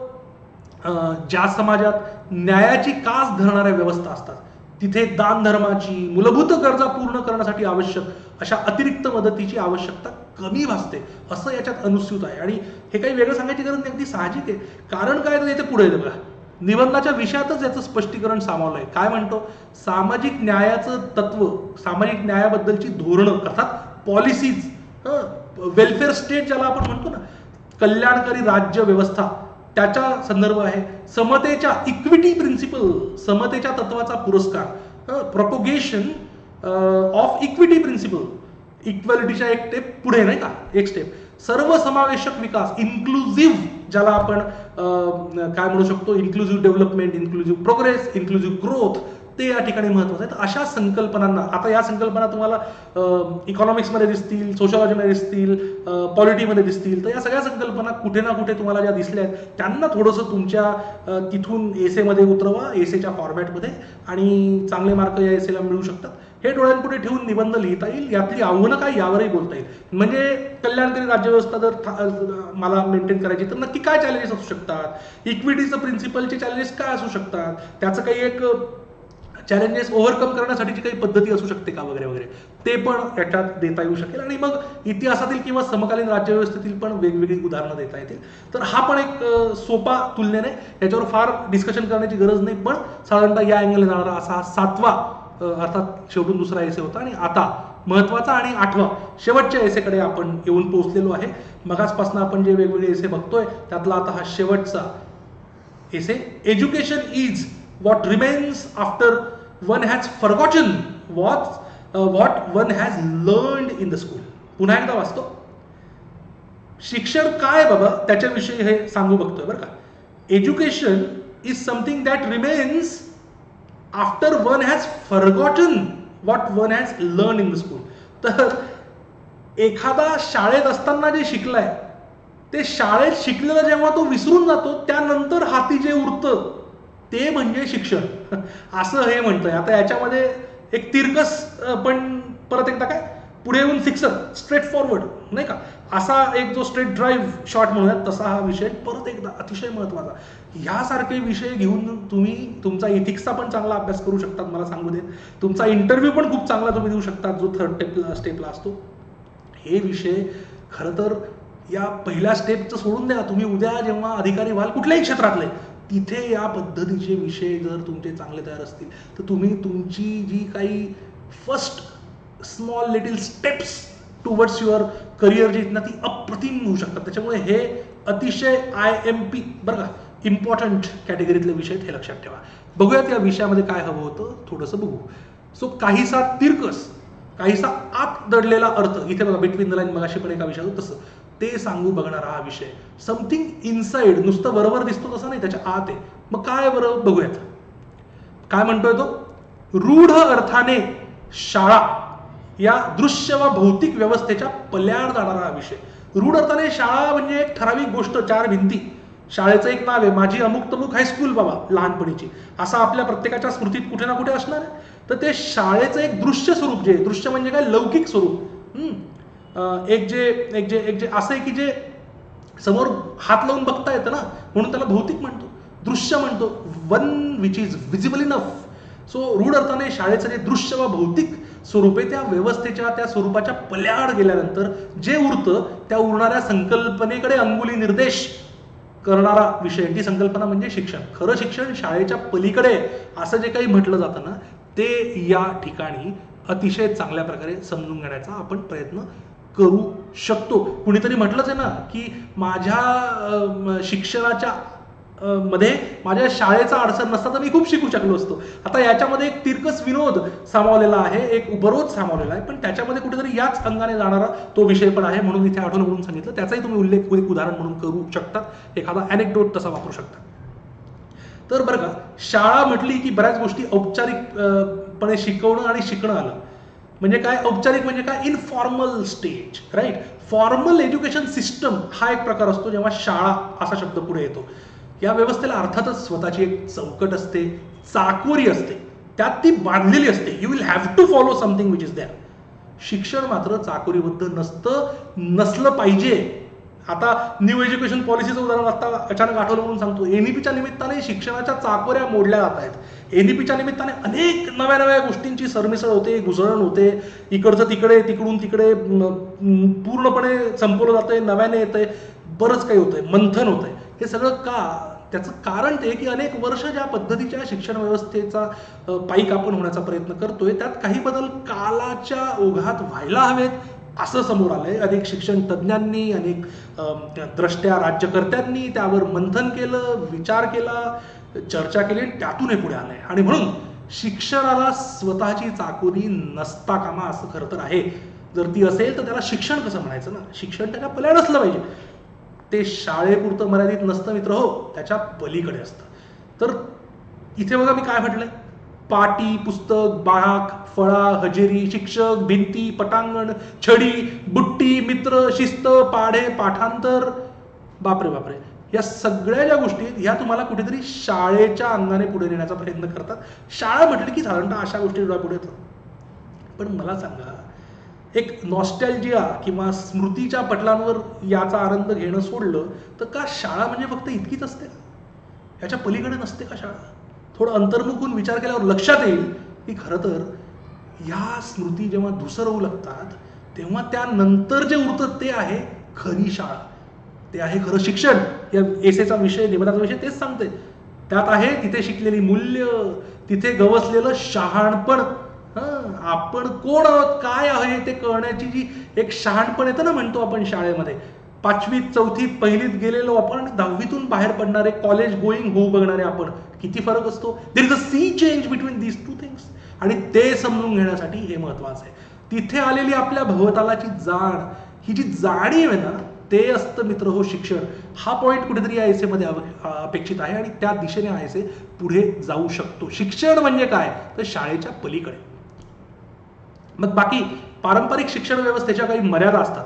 ज्या समाजात न्यायाची कास धरणाऱ्या व्यवस्था असतात तिथे दान धर्माची, मूलभूत गरजा पूर्ण करण्यासाठी आवश्यक अशा अतिरिक्त मदतीची आवश्यकता कमी भासते, असं याच्यात अनुस्यूत आहे. आणि हे काही वेगळं सांगायची गरज नाही, अगदी साहजिक आहे. कारण काय तर इथे पुढे बघा, निबंधाच्या विषयातच याचं स्पष्टीकरण सामावलं आहे. काय म्हणतो? सामाजिक न्यायाचं तत्व, सामाजिक न्यायाबद्दलची धोरणं अर्थात पॉलिसीज, वेलफेअर स्टेट ज्याला आपण म्हणतो ना, कल्याणकारी राज्य व्यवस्था, त्याचा संदर्भ आहे. समतेच्या इक्विटी प्रिन्सिपल, समतेच्या तत्वाचा पुरस्कार, प्रोपोगेशन ऑफ इक्विटी प्रिन्सिपल, इक्वॅलिटीच्या एक स्टेप पुढे नाही का, एक स्टेप. सर्वसमावेशक विकास, इन्क्लुझिव्ह ज्याला आपण काय म्हणू शकतो, inclusive development, inclusive progress, inclusive growth, ते या ठिकाणी महत्वाचं आहे. तर अशा संकल्पनांना, आता या संकल्पना तुम्हाला इकॉनॉमिक्समध्ये दिसतील, सोशॉलॉजीमध्ये दिसतील, पॉलिटीमध्ये दिसतील, तर या सगळ्या संकल्पना कुठे ना कुठे तुम्हाला ज्या दिसल्या आहेत त्यांना थोडंसं तुमच्या तिथून एसेमध्ये उतरवा, एसेच्या फॉर्मॅटमध्ये, आणि चांगले मार्क या एसेला मिळू शकतात. हे डोळ्यांपुढे ठेवून निबंध लिहिता येईल. यातली आव्हानं काय यावरही बोलता येईल. म्हणजे कल्याणकारी राज्यव्यवस्था जर मला मेंटेन करायची तर नक्की काय चॅलेंजेस असू शकतात, इक्विटीचं प्रिन्सिपलचे चॅलेंजेस काय असू शकतात, त्याचं काही एक चॅलेंजेस ओव्हरकम करण्यासाठीची काही पद्धती असू शकते का, वगैरे वगैरे, ते पण याच्यात देता येऊ शकेल. आणि मग इतिहासातील किंवा समकालीन राज्यव्यवस्थेतील पण वेगवेगळी उदाहरणं देता येतील. तर हा पण एक सोपा तुलनेने, याच्यावर फार डिस्कशन करण्याची गरज नाही, पण साधारणतः या अँगलने जाणारा असा हा सातवा, अर्थात शेवटून दुसरा एसे होता. आणि आता महत्वाचा आणि आठवा शेवटच्या एसेकडे आपण येऊन पोहोचलेलो आहे. मगाचपासून आपण जे वेगवेगळे एसे बघतोय त्यातला आता हा शेवटचा essay, education is what remains after one has forgotten what uh, what one has learned in the school. पुन्हा एकदा वाचतो. शिक्षण काय बाबा त्याच्याविषयी हे सांगू बघतोय बरं का. Education is something that remains after one has forgotten what one has learn in the school. तर एखादा शाळेत असताना जे शिकलाय ते शाळेत शिकलेलं जेव्हा तो विसरून जातो त्यानंतर हाती जे उरतं ते म्हणजे शिक्षण, असं हे म्हणतंय. आता याच्यामध्ये एक तिरकस पण परत एकदा काय पुढे येऊन फिक्सर, स्ट्रेट फॉरवर्ड नाही का, असा एक जो स्ट्रेट ड्राईव्ह शॉट म्हणूयात तसा हा विषय परत एकदा अतिशय महत्वाचा. ह्यासारखे विषय घेऊन तुम्ही तुमचा इथिक्सचा पण चांगला अभ्यास करू शकतात, मला सांगू देत. तुमचा इंटरव्ह्यू पण खूप चांगला तुम्ही देऊ शकतात जो थर्ड स्टेपला स्टेपला असतो. हे विषय खरं तर या पहिल्या स्टेपचं सोडून द्या, तुम्ही उद्या जेव्हा अधिकारी व्हाल कुठल्याही क्षेत्रातले, तिथे या पद्धतीचे विषय जर तुमचे चांगले तयार असतील तर तुम्ही तुमची जी काही first small little steps towards your career जी आहेत ना ती अप्रतिम होऊ शकतात. त्याच्यामुळे हे अतिशय आय एम पी बरं का, इम्पॉर्टंट कॅटेगरीतले विषय हे लक्षात ठेवा. बघूयात या विषयामध्ये काय हवं होतं, थोडंसं बघू. सो काहीसा तिरकस, काहीसा आत दडलेला अर्थ, इथे बघा बिटवीन द लाईन मगाशी पण एका विषयात तसं ते सांगू बघणारा हा विषय. समथिंग इनसाइड, नुसतं बरोबर दिसतो तसं नाही, त्याच्या आत आहे. मग काय बरं बघूयात. काय म्हणतोय तो, रूढ अर्थाने शाळा या दृश्य व भौतिक व्यवस्थेच्या पल्याड जाणारा हा विषय. रूढ अर्थाने शाळा म्हणजे एक ठराविक गोष्ट, चार भिंती, शाळेचं एक नाव आहे, माझी अमुक तमुक हायस्कूल बाबा लहानपणीची, असं आपल्या प्रत्येकाच्या स्मृतीत कुठे ना कुठे असणार आहे. तर ते शाळेचं एक दृश्य स्वरूप, जे दृश्य म्हणजे काय, लौकिक स्वरूप, एक जे एक जे एक जे असं आहे की जे समोर हात लावून बघता येतं ना, म्हणून त्याला भौतिक म्हणतो, दृश्य म्हणतो, one which is visible enough. So रूढ अर्थाने शाळेचं जे दृश्य व भौतिक स्वरूप आहे त्या व्यवस्थेच्या, त्या स्वरूपाच्या पल्याड गेल्यानंतर जे उरतं त्या उरणाऱ्या संकल्पनेकडे अंगुली निर्देश करणारा विषय, ती संकल्पना म्हणजे शिक्षण. खरं शिक्षण शाळेच्या पलीकडे असं जे काही म्हटलं जातं ना ते या ठिकाणी अतिशय चांगल्या प्रकारे समजून घेण्याचा आपण प्रयत्न करू शकतो. कुणीतरी म्हटलंच आहे ना की माझ्या शिक्षणाच्या मध्ये माझ्या शाळेचा अडचण नसता तर मी खूप शिकू शकलो असतो. आता याच्यामध्ये एक तिरकस विनोद सामावलेला आहे, एक उपरोध सामावलेला आहे, पण त्याच्यामध्ये कुठेतरी याच अंगाने जाणारा तो विषय पण आहे, म्हणून इथे आठवण म्हणून सांगितलं. त्याचाही तुम्ही उल्लेख एक उदाहरण म्हणून करू शकता, एखादा अनेक्डोट तसा वापरू शकता. तर बरं का, शाळा म्हटली की बऱ्याच गोष्टी औपचारिकपणे शिकवणं आणि शिकणं आलं. म्हणजे काय औपचारिक, म्हणजे काय informal stage, right. Formal education system हा एक प्रकार असतो जेव्हा शाळा असा शब्द पुढे येतो. या व्यवस्थेला अर्थातच स्वतःची एक चौकट असते, चाकोरी असते. त्यात ती बांधलेली असते. You will have to follow something which is there. शिक्षण मात्र चाकोरीबद्ध नसतं, नसलं पाहिजे. आता न्यू एज्युकेशन पॉलिसीचं उदाहरण आता अचानक आठवलं म्हणून सांगतो. एनईपीच्या निमित्ताने शिक्षणाच्या चाकोऱ्या मोडल्या जात आहेत. एनईपीच्या निमित्ताने अनेक नव्या नव्या गोष्टींची सरमिसळ होते, घुसळण होते. इकडचं तिकडे, तिकडून तिकडे पूर्णपणे संपवलं जातंय, नव्याने येतंय, बरंच काही होतंय, मंथन होतंय. हे सगळं का? त्याचं कारण ते की अनेक वर्ष ज्या पद्धतीच्या शिक्षण व्यवस्थेचा पाईक आपण होण्याचा प्रयत्न करतोय त्यात काही बदल कालाच्या ओघात व्हायला हवेत असं समोर आलंय. अनेक शिक्षण तज्ज्ञांनी, अनेक द्रष्ट्या राज्यकर्त्यांनी त्यावर मंथन केलं, विचार केला, चर्चा केली, त्यातून हे पुढे आलंय. आणि म्हणून शिक्षणाला स्वतःची चाकोरी नसता कामा असं खरं तर आहे. जर ती असेल तर त्याला शिक्षण कसं म्हणायचं ना? शिक्षण त्याच्या पल्या नसलं पाहिजे. ते शाळेपुरतं मर्यादित नसतं मित्र हो, त्याच्या पलीकडे असतं. तर इथे बघा मी काय म्हटलंय, पाटी, पुस्तक, बाक, फळा, हजेरी, शिक्षक, भिंती, पटांगण, छडी, बुट्टी, मित्र, शिस्त, पाढे, पाठांतर, बापरे बापरे, या सगळ्या ज्या गोष्टी आहेत ह्या तुम्हाला कुठेतरी शाळेच्या अंगाने पुढे नेण्याचा प्रयत्न करतात. शाळा म्हटली की साधारणतः अशा गोष्टी पुढे येतात. पण मला सांगा, एक नॉस्टॅल्जिया किंवा स्मृतीच्या पटलांवर याचा आनंद घेणं सोडलं तर का शाळा म्हणजे फक्त इतकीच असते? याच्या पलीकडे नसते का शाळा? थोडं अंतर्मुख होऊन विचार केल्यावर लक्षात येईल की खरं तर ह्या स्मृती जेव्हा धुसरवू लागतात तेव्हा त्यानंतर जे उरतं ते आहे खरी शाळा, ते आहे खरं शिक्षण. या एसेचा विषय, निबंधाचा विषय तेच सांगते. त्यात आहे तिथे शिकलेली मूल्य, तिथे गवसलेलं शहाणपण. आपण कोण आहोत, काय आहे ते कळण्याची जी एक शहाणपण येतं ना, म्हणतो आपण शाळेमध्ये. पाचवीत, चौथीत, पहिलीत गेलेलो आपण, दहावीतून बाहेर पडणारे, कॉलेज गोईंग होऊ बघणारे आपण, किती फरक असतो. There is a sea change between these two things. आणि ते समजून घेण्यासाठी हे महत्वाचं आहे. तिथे आलेली आपल्या भवतालाची जाण, ही जी जाणीव आहे ना, ते असतं मित्र हो शिक्षण. हा पॉईंट कुठेतरी या एसेमध्ये अपेक्षित आहे आणि त्या दिशेने हा एसे पुढे जाऊ शकतो. शिक्षण म्हणजे काय तर शाळेच्या पलीकडे. मग बाकी पारंपरिक शिक्षण व्यवस्थेच्या काही मर्यादा असतात,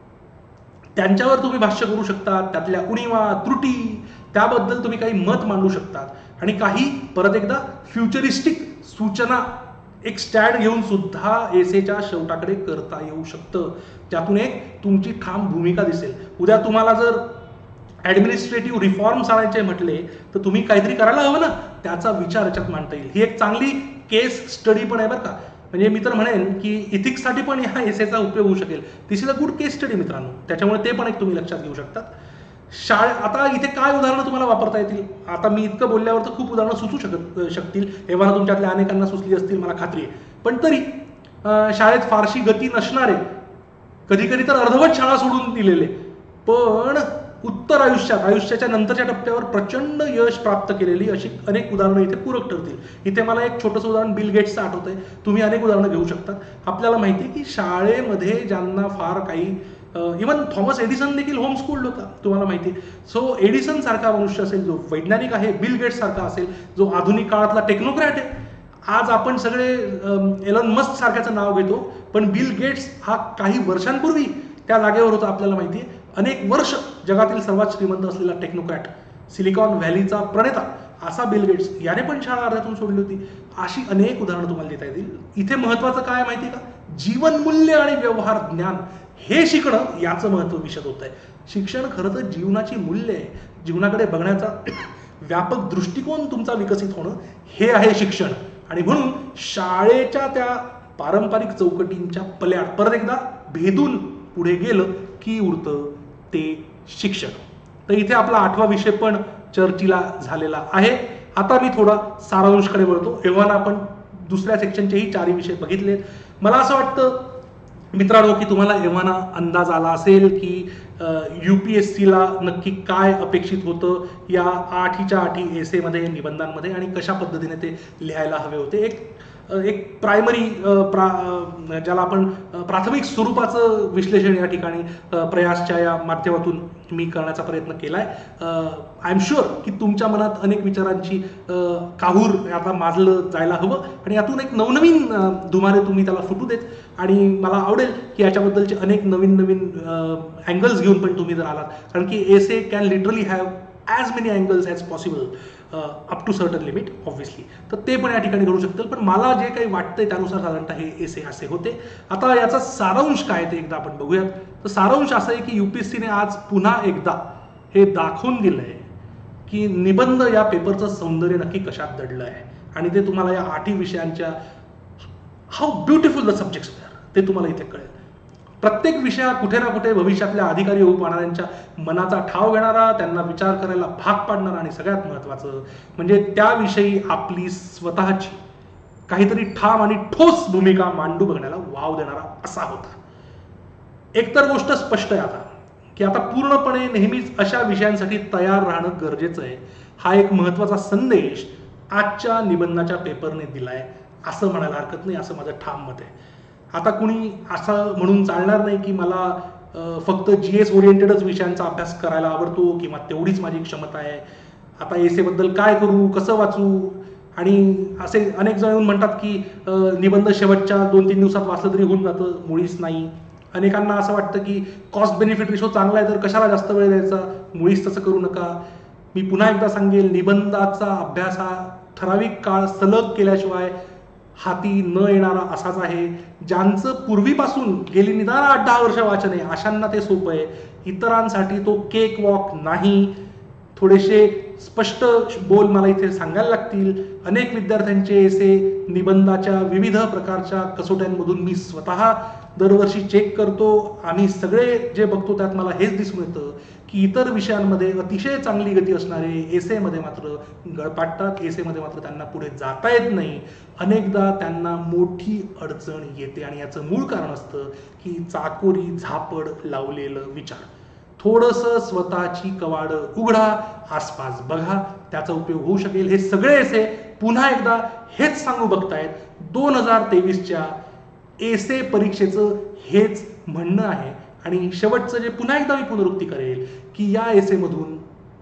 त्यांच्यावर तुम्ही भाष्य करू शकता. त्यातल्या उणीवा, त्रुटी, त्याबद्दल तुम्ही काही मत मांडू शकता. आणि काही परत एकदा फ्युचरिस्टिक सूचना एक स्टँड घेऊन सुद्धा एसेच्या शेवटाकडे करता येऊ शकतं. त्यातून एक तुमची ठाम भूमिका दिसेल. उद्या तुम्हाला जर ऍडमिनिस्ट्रेटिव्ह रिफॉर्म्स आणायचे म्हटले तर तुम्ही काहीतरी करायला हवं ना, त्याचा विचार याच्यात मांडता येईल. ही एक चांगली केस स्टडी पण आहे बरं का. म्हणजे मी तर म्हणेन की इथिक्ससाठी पण ह्या एसेचा उपयोग होऊ शकेल. This is a good case study मित्रांनो. त्याच्यामुळे ते पण एक तुम्ही लक्षात घेऊ शकतात. शाळे आता इथे काय उदाहरणं तुम्हाला वापरता येतील? आता मी इतकं बोलल्यावर तर खूप उदाहरणं सुचू शकत शकतील. एव्हा तुमच्यातल्या अनेकांना सुचली असतील मला खात्री आहे. पण तरी शाळेत फारशी गती नसणारे, कधी कधी तर अर्धवट शाळा सोडून दिलेले, पण उत्तर आयुष्यात, आयुष्याच्या नंतरच्या टप्प्यावर प्रचंड यश प्राप्त केलेली अशी अनेक उदाहरणं इथे पूरक ठरतील. इथे मला एक छोटंसं उदाहरण बिल गेट्सचं आठवतंय. तुम्ही अनेक उदाहरणं घेऊ शकता. आपल्याला माहिती आहे की शाळेमध्ये ज्यांना फार काही, इवन थॉमस एडिसन देखील होम स्कूल्ड होता, तुम्हाला माहिती आहे. सो एडिसन सारखा मनुष्य असेल जो वैज्ञानिक आहे, बिल गेट्स सारखा असेल जो आधुनिक काळातला टेक्नोक्रॅट आहे. आज आपण सगळे एलन मस्क सारख्याचं नाव घेतो, पण बिल गेट्स हा काही वर्षांपूर्वी त्या जागेवर होता, आपल्याला माहिती आहे. अनेक वर्ष जगातील सर्वात श्रीमंत असलेला टेक्नोक्रॅट, सिलिकॉन व्हॅलीचा प्रणेता असा बिल गेट्स, याने पण शाळा अर्ध्यातून सोडली होती. अशी अनेक उदाहरणं तुम्हाला देता येतील. इथे महत्वाचं काय माहिती का? जीवनमूल्य आणि व्यवहार ज्ञान हे शिकणं, याचं महत्व विशद होत आहे. शिक्षण खरं तर जीवनाची मूल्य आहे. जीवनाकडे बघण्याचा व्यापक दृष्टिकोन तुमचा विकसित होणं हे आहे शिक्षण. आणि म्हणून शाळेच्या त्या पारंपरिक चौकटींच्या पल्याड परत एकदा भेदून पुढे गेलं की उरतं ते शिक्षण. तर इथे आपला आठवा विषय पण चर्चेला झालेला आहे. आता मी थोडा सारांशकडे वळतो. एव्हाना आपण दुसऱ्या सेक्शनचेही चारही विषय बघितले. मला असं वाटतं मित्रांनो की तुम्हाला एव्हाना अंदाज आला असेल की यूपीएससीला नक्की काय अपेक्षित होतं या आठीच्या आठी एसेमध्ये, निबंधांमध्ये, आणि कशा पद्धतीने ते लिहायला हवे होते. एक एक प्रायमरी प्रा ज्याला आपण प्राथमिक स्वरूपाचं विश्लेषण या ठिकाणी प्रयासच्या या माध्यमातून मी करण्याचा प्रयत्न केलाय. आय एम शुअर की तुमच्या मनात अनेक विचारांची काहूर आता माजलं जायला हवं आणि यातून एक नवनवीन धुमारे तुम्ही त्याला फुटू देत. आणि मला आवडेल की याच्याबद्दलचे अनेक नवीन नवीन अँगल्स घेऊन पण तुम्ही जर आलात, कारण की essay can literally have as many angles as possible. Up to certain limit obviously. तर ते पण या ठिकाणी घडू शकतं. पण मला जे काही वाटतंय त्यानुसार साधारणतः हे एसे असे होते. आता याचा सारांश काय ते एकदा आपण बघूयात. तर सारांश असं आहे की युपीएससीने आज पुन्हा एकदा हे दाखवून दिलंय की निबंध या पेपरचं सौंदर्य नक्की कशात दडलं आहे. आणि ते तुम्हाला या आठही विषयांच्या हाऊ ब्युटिफुल द सब्जेक्ट्स ते तुम्हाला इथे कळेल. प्रत्येक विषया कुठे ना कुठे भविष्यातल्या अधिकारी होऊ पाहणाऱ्यांच्या मनाचा ठाव घेणारा, त्यांना विचार करायला भाग पाडणारा आणि सगळ्यात महत्त्वाचं म्हणजे त्याविषयी आपली स्वतःची काहीतरी ठाम आणि ठोस भूमिका मांडू बघण्याला वाव देणारा असा होता. एकतर गोष्ट स्पष्ट आहे आता की आता पूर्णपणे नेहमीच अशा विषयांसाठी तयार राहणं गरजेचं आहे. हा एक महत्त्वाचा संदेश आजच्या निबंधाच्या पेपरने दिलाय असं म्हणायला हरकत नाही, असं माझं ठाम मत आहे. आता कुणी असं म्हणून चालणार नाही की मला फक्त जी एस ओरिएंटेडच विषयांचा अभ्यास करायला आवडतो किंवा तेवढीच माझी क्षमता आहे. आता एसेबद्दल काय करू, कसं वाचू, आणि असे अनेक जण येऊन म्हणतात की निबंध शेवटच्या दोन तीन दिवसात वाचलं तरी होऊन जातं. मुळीच नाही. अनेकांना असं वाटतं की कॉस्ट बेनिफिट रेशो चांगला आहे तर कशाला जास्त वेळ द्यायचा. मुळीच तसं करू नका. मी पुन्हा एकदा सांगेल, निबंधाचा अभ्यास हा ठराविक काळ सलग केल्याशिवाय हाती न येणारा असाच आहे. ज्यांचं पूर्वीपासून गेली निदान आठ दहा वर्ष वाचन आहे अशांना ते सोपं आहे. इतरांसाठी तो केक वॉक नाही. थोडेसे स्पष्ट बोल मला इथे सांगायला लागतील. अनेक विद्यार्थ्यांचे एसे निबंधाच्या विविध प्रकारच्या कसोट्यांमधून मी स्वतः दरवर्षी चेक करतो. आम्ही सगळे जे बघतो त्यात मला हेच दिसून येतं की इतर विषयांमध्ये अतिशय चांगली गती असणारे एसेमध्ये मात्र गळपाटतात. एसेमध्ये मात्र त्यांना पुढे जाता येत नाही. अनेकदा त्यांना मोठी अडचण येते आणि याचं मूळ कारण असतं की चाकोरी झापड लावलेलं विचार. थोडंसं स्वतःची कवाडं उघडा, आसपास बघा, त्याचा उपयोग होऊ शकेल. हे सगळे एसे पुन्हा एकदा हेच सांगू बघतायत. दोन हजार तेवीसच्या एसे परीक्षेचं हेच म्हणणं आहे. आणि शेवटचं जे पुन्हा एकदा मी पुनरुक्ती करेल की या एसेमधून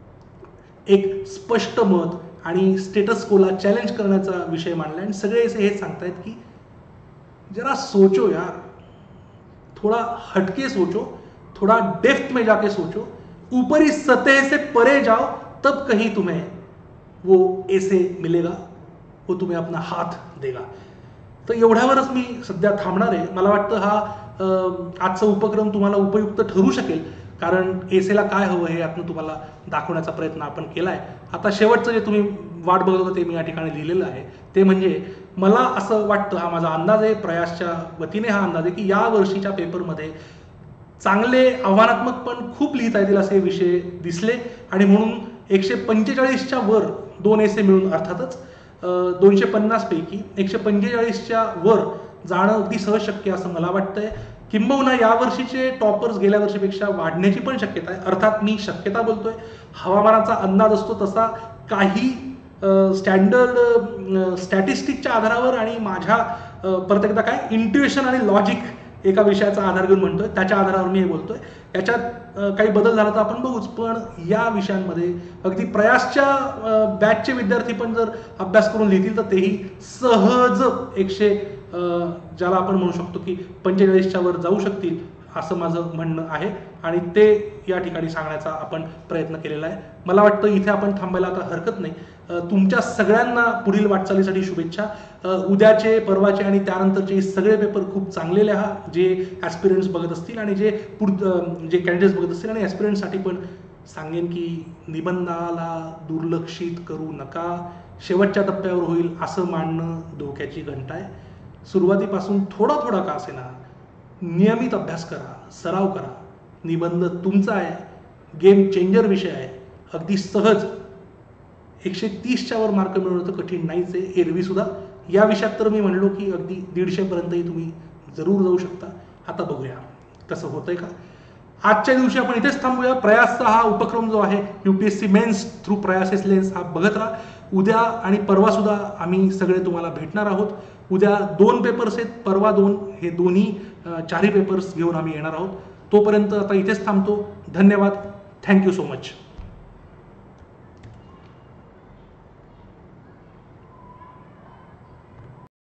एक स्पष्ट मत आणि स्टेटस कोला चॅलेंज करण्याचा विषय मांडला आणि सगळे एसे हेच सांगतायत की जरा सोचो यार, थोड़ा हटके सोचो, थोड़ा डेप्थ में जाके सोचो, ऊपरी सतह से परे जाओ, तब कहीं तुम्हें वो एसे मिलेगा, वो तुम्हें अपना हाथ देगा. तर एवढ्यावरच मी सध्या थांबणार आहे. मला वाटतं हा आजचा उपक्रम तुम्हाला उपयुक्त ठरू शकेल, कारण एसेला काय हवं हे यातनं तुम्हाला दाखवण्याचा प्रयत्न आपण केला आहे. आता शेवटचं जे तुम्ही वाट बघत होता ते मी या ठिकाणी लिहिलेलं आहे. ते म्हणजे मला असं वाटतं, हा माझा अंदाज आहे, प्रयासच्या वतीने हा अंदाज आहे की या वर्षीच्या पेपरमध्ये चांगले आव्हानात्मक पण खूप लिहिता येतील असे विषय दिसले आणि म्हणून एकशे पंचेचाळीसच्या वर दोन एसे मिळून अर्थातच दोनशे पन्नास पैकी एकशे पंचेचाळीसच्या वर जाणं अगदी सहज शक्य असं मला वाटतंय. किंबहुना या वर्षीचे टॉपर्स गेल्या वर्षीपेक्षा वाढण्याची पण शक्यता आहे. अर्थात मी शक्यता बोलतोय, हवामानाचा अंदाज असतो तसा काही स्टँडर्ड स्टॅटिस्टिकच्या आधारावर आणि माझ्या परत एकदा काय इंट्युएशन आणि लॉजिक एका विषयाचा आधार घेऊन म्हणतोय, त्याच्या आधारावर मी हे बोलतोय. याच्यात काही बदल झाला तर आपण बघूच. पण या विषयांमध्ये अगदी प्रयासच्या बॅचचे विद्यार्थी पण जर अभ्यास करून लिहितील तर तेही सहज एकशे ज्याला आपण म्हणू शकतो की पंचेचाळीसच्या वर जाऊ शकतील असं माझं म्हणणं आहे आणि ते या ठिकाणी सांगण्याचा आपण प्रयत्न केलेला आहे. मला वाटतं इथे आपण थांबायला आता हरकत नाही. तुमच्या सगळ्यांना पुढील वाटचालीसाठी शुभेच्छा. उद्याचे, परवाचे आणि त्यानंतरचे सगळे पेपर खूप चांगले लिहा, जे ॲस्पिरंट्स बघत असतील आणि जे पुढ जे कॅन्डिडेट्स बघत असतील. आणि ॲस्पिरंट्ससाठी पण सांगेन की निबंधाला दुर्लक्षित करू नका. शेवटच्या टप्प्यावर होईल असं मांडणं धोक्याची घंटा आहे. सुरुवातीपासून थोडा थोडा का असेना नियमित अभ्यास करा, सराव करा. निबंध तुमचा आहे, गेम चेंजर विषय आहे. अगदी सहज एकशे तीसच्या वर मार्क मिळवणं तर कठीण नाहीच आहे. एरवी सुद्धा या विषयात तर मी म्हणलो की अगदी दीडशे पर्यंतही तुम्ही जरूर जाऊ शकता. आता बघूया तसं होतंय का. आजच्या दिवशी आपण इथेच थांबूया. प्रयासचा हा उपक्रम जो आहे यूपीएससी मेन्स थ्रू प्रयासेस लेन्स हा बघत राहा. उद्या आणि परवा सुद्धा आम्ही सगळे तुम्हाला भेटणार आहोत. उद्या दोन पेपर्स आहेत, परवा दोन, हे दोन्ही चारही पेपर्स घेऊन आम्ही येणार आहोत. तोपर्यंत आता इथेच थांबतो. धन्यवाद. Thank you so much.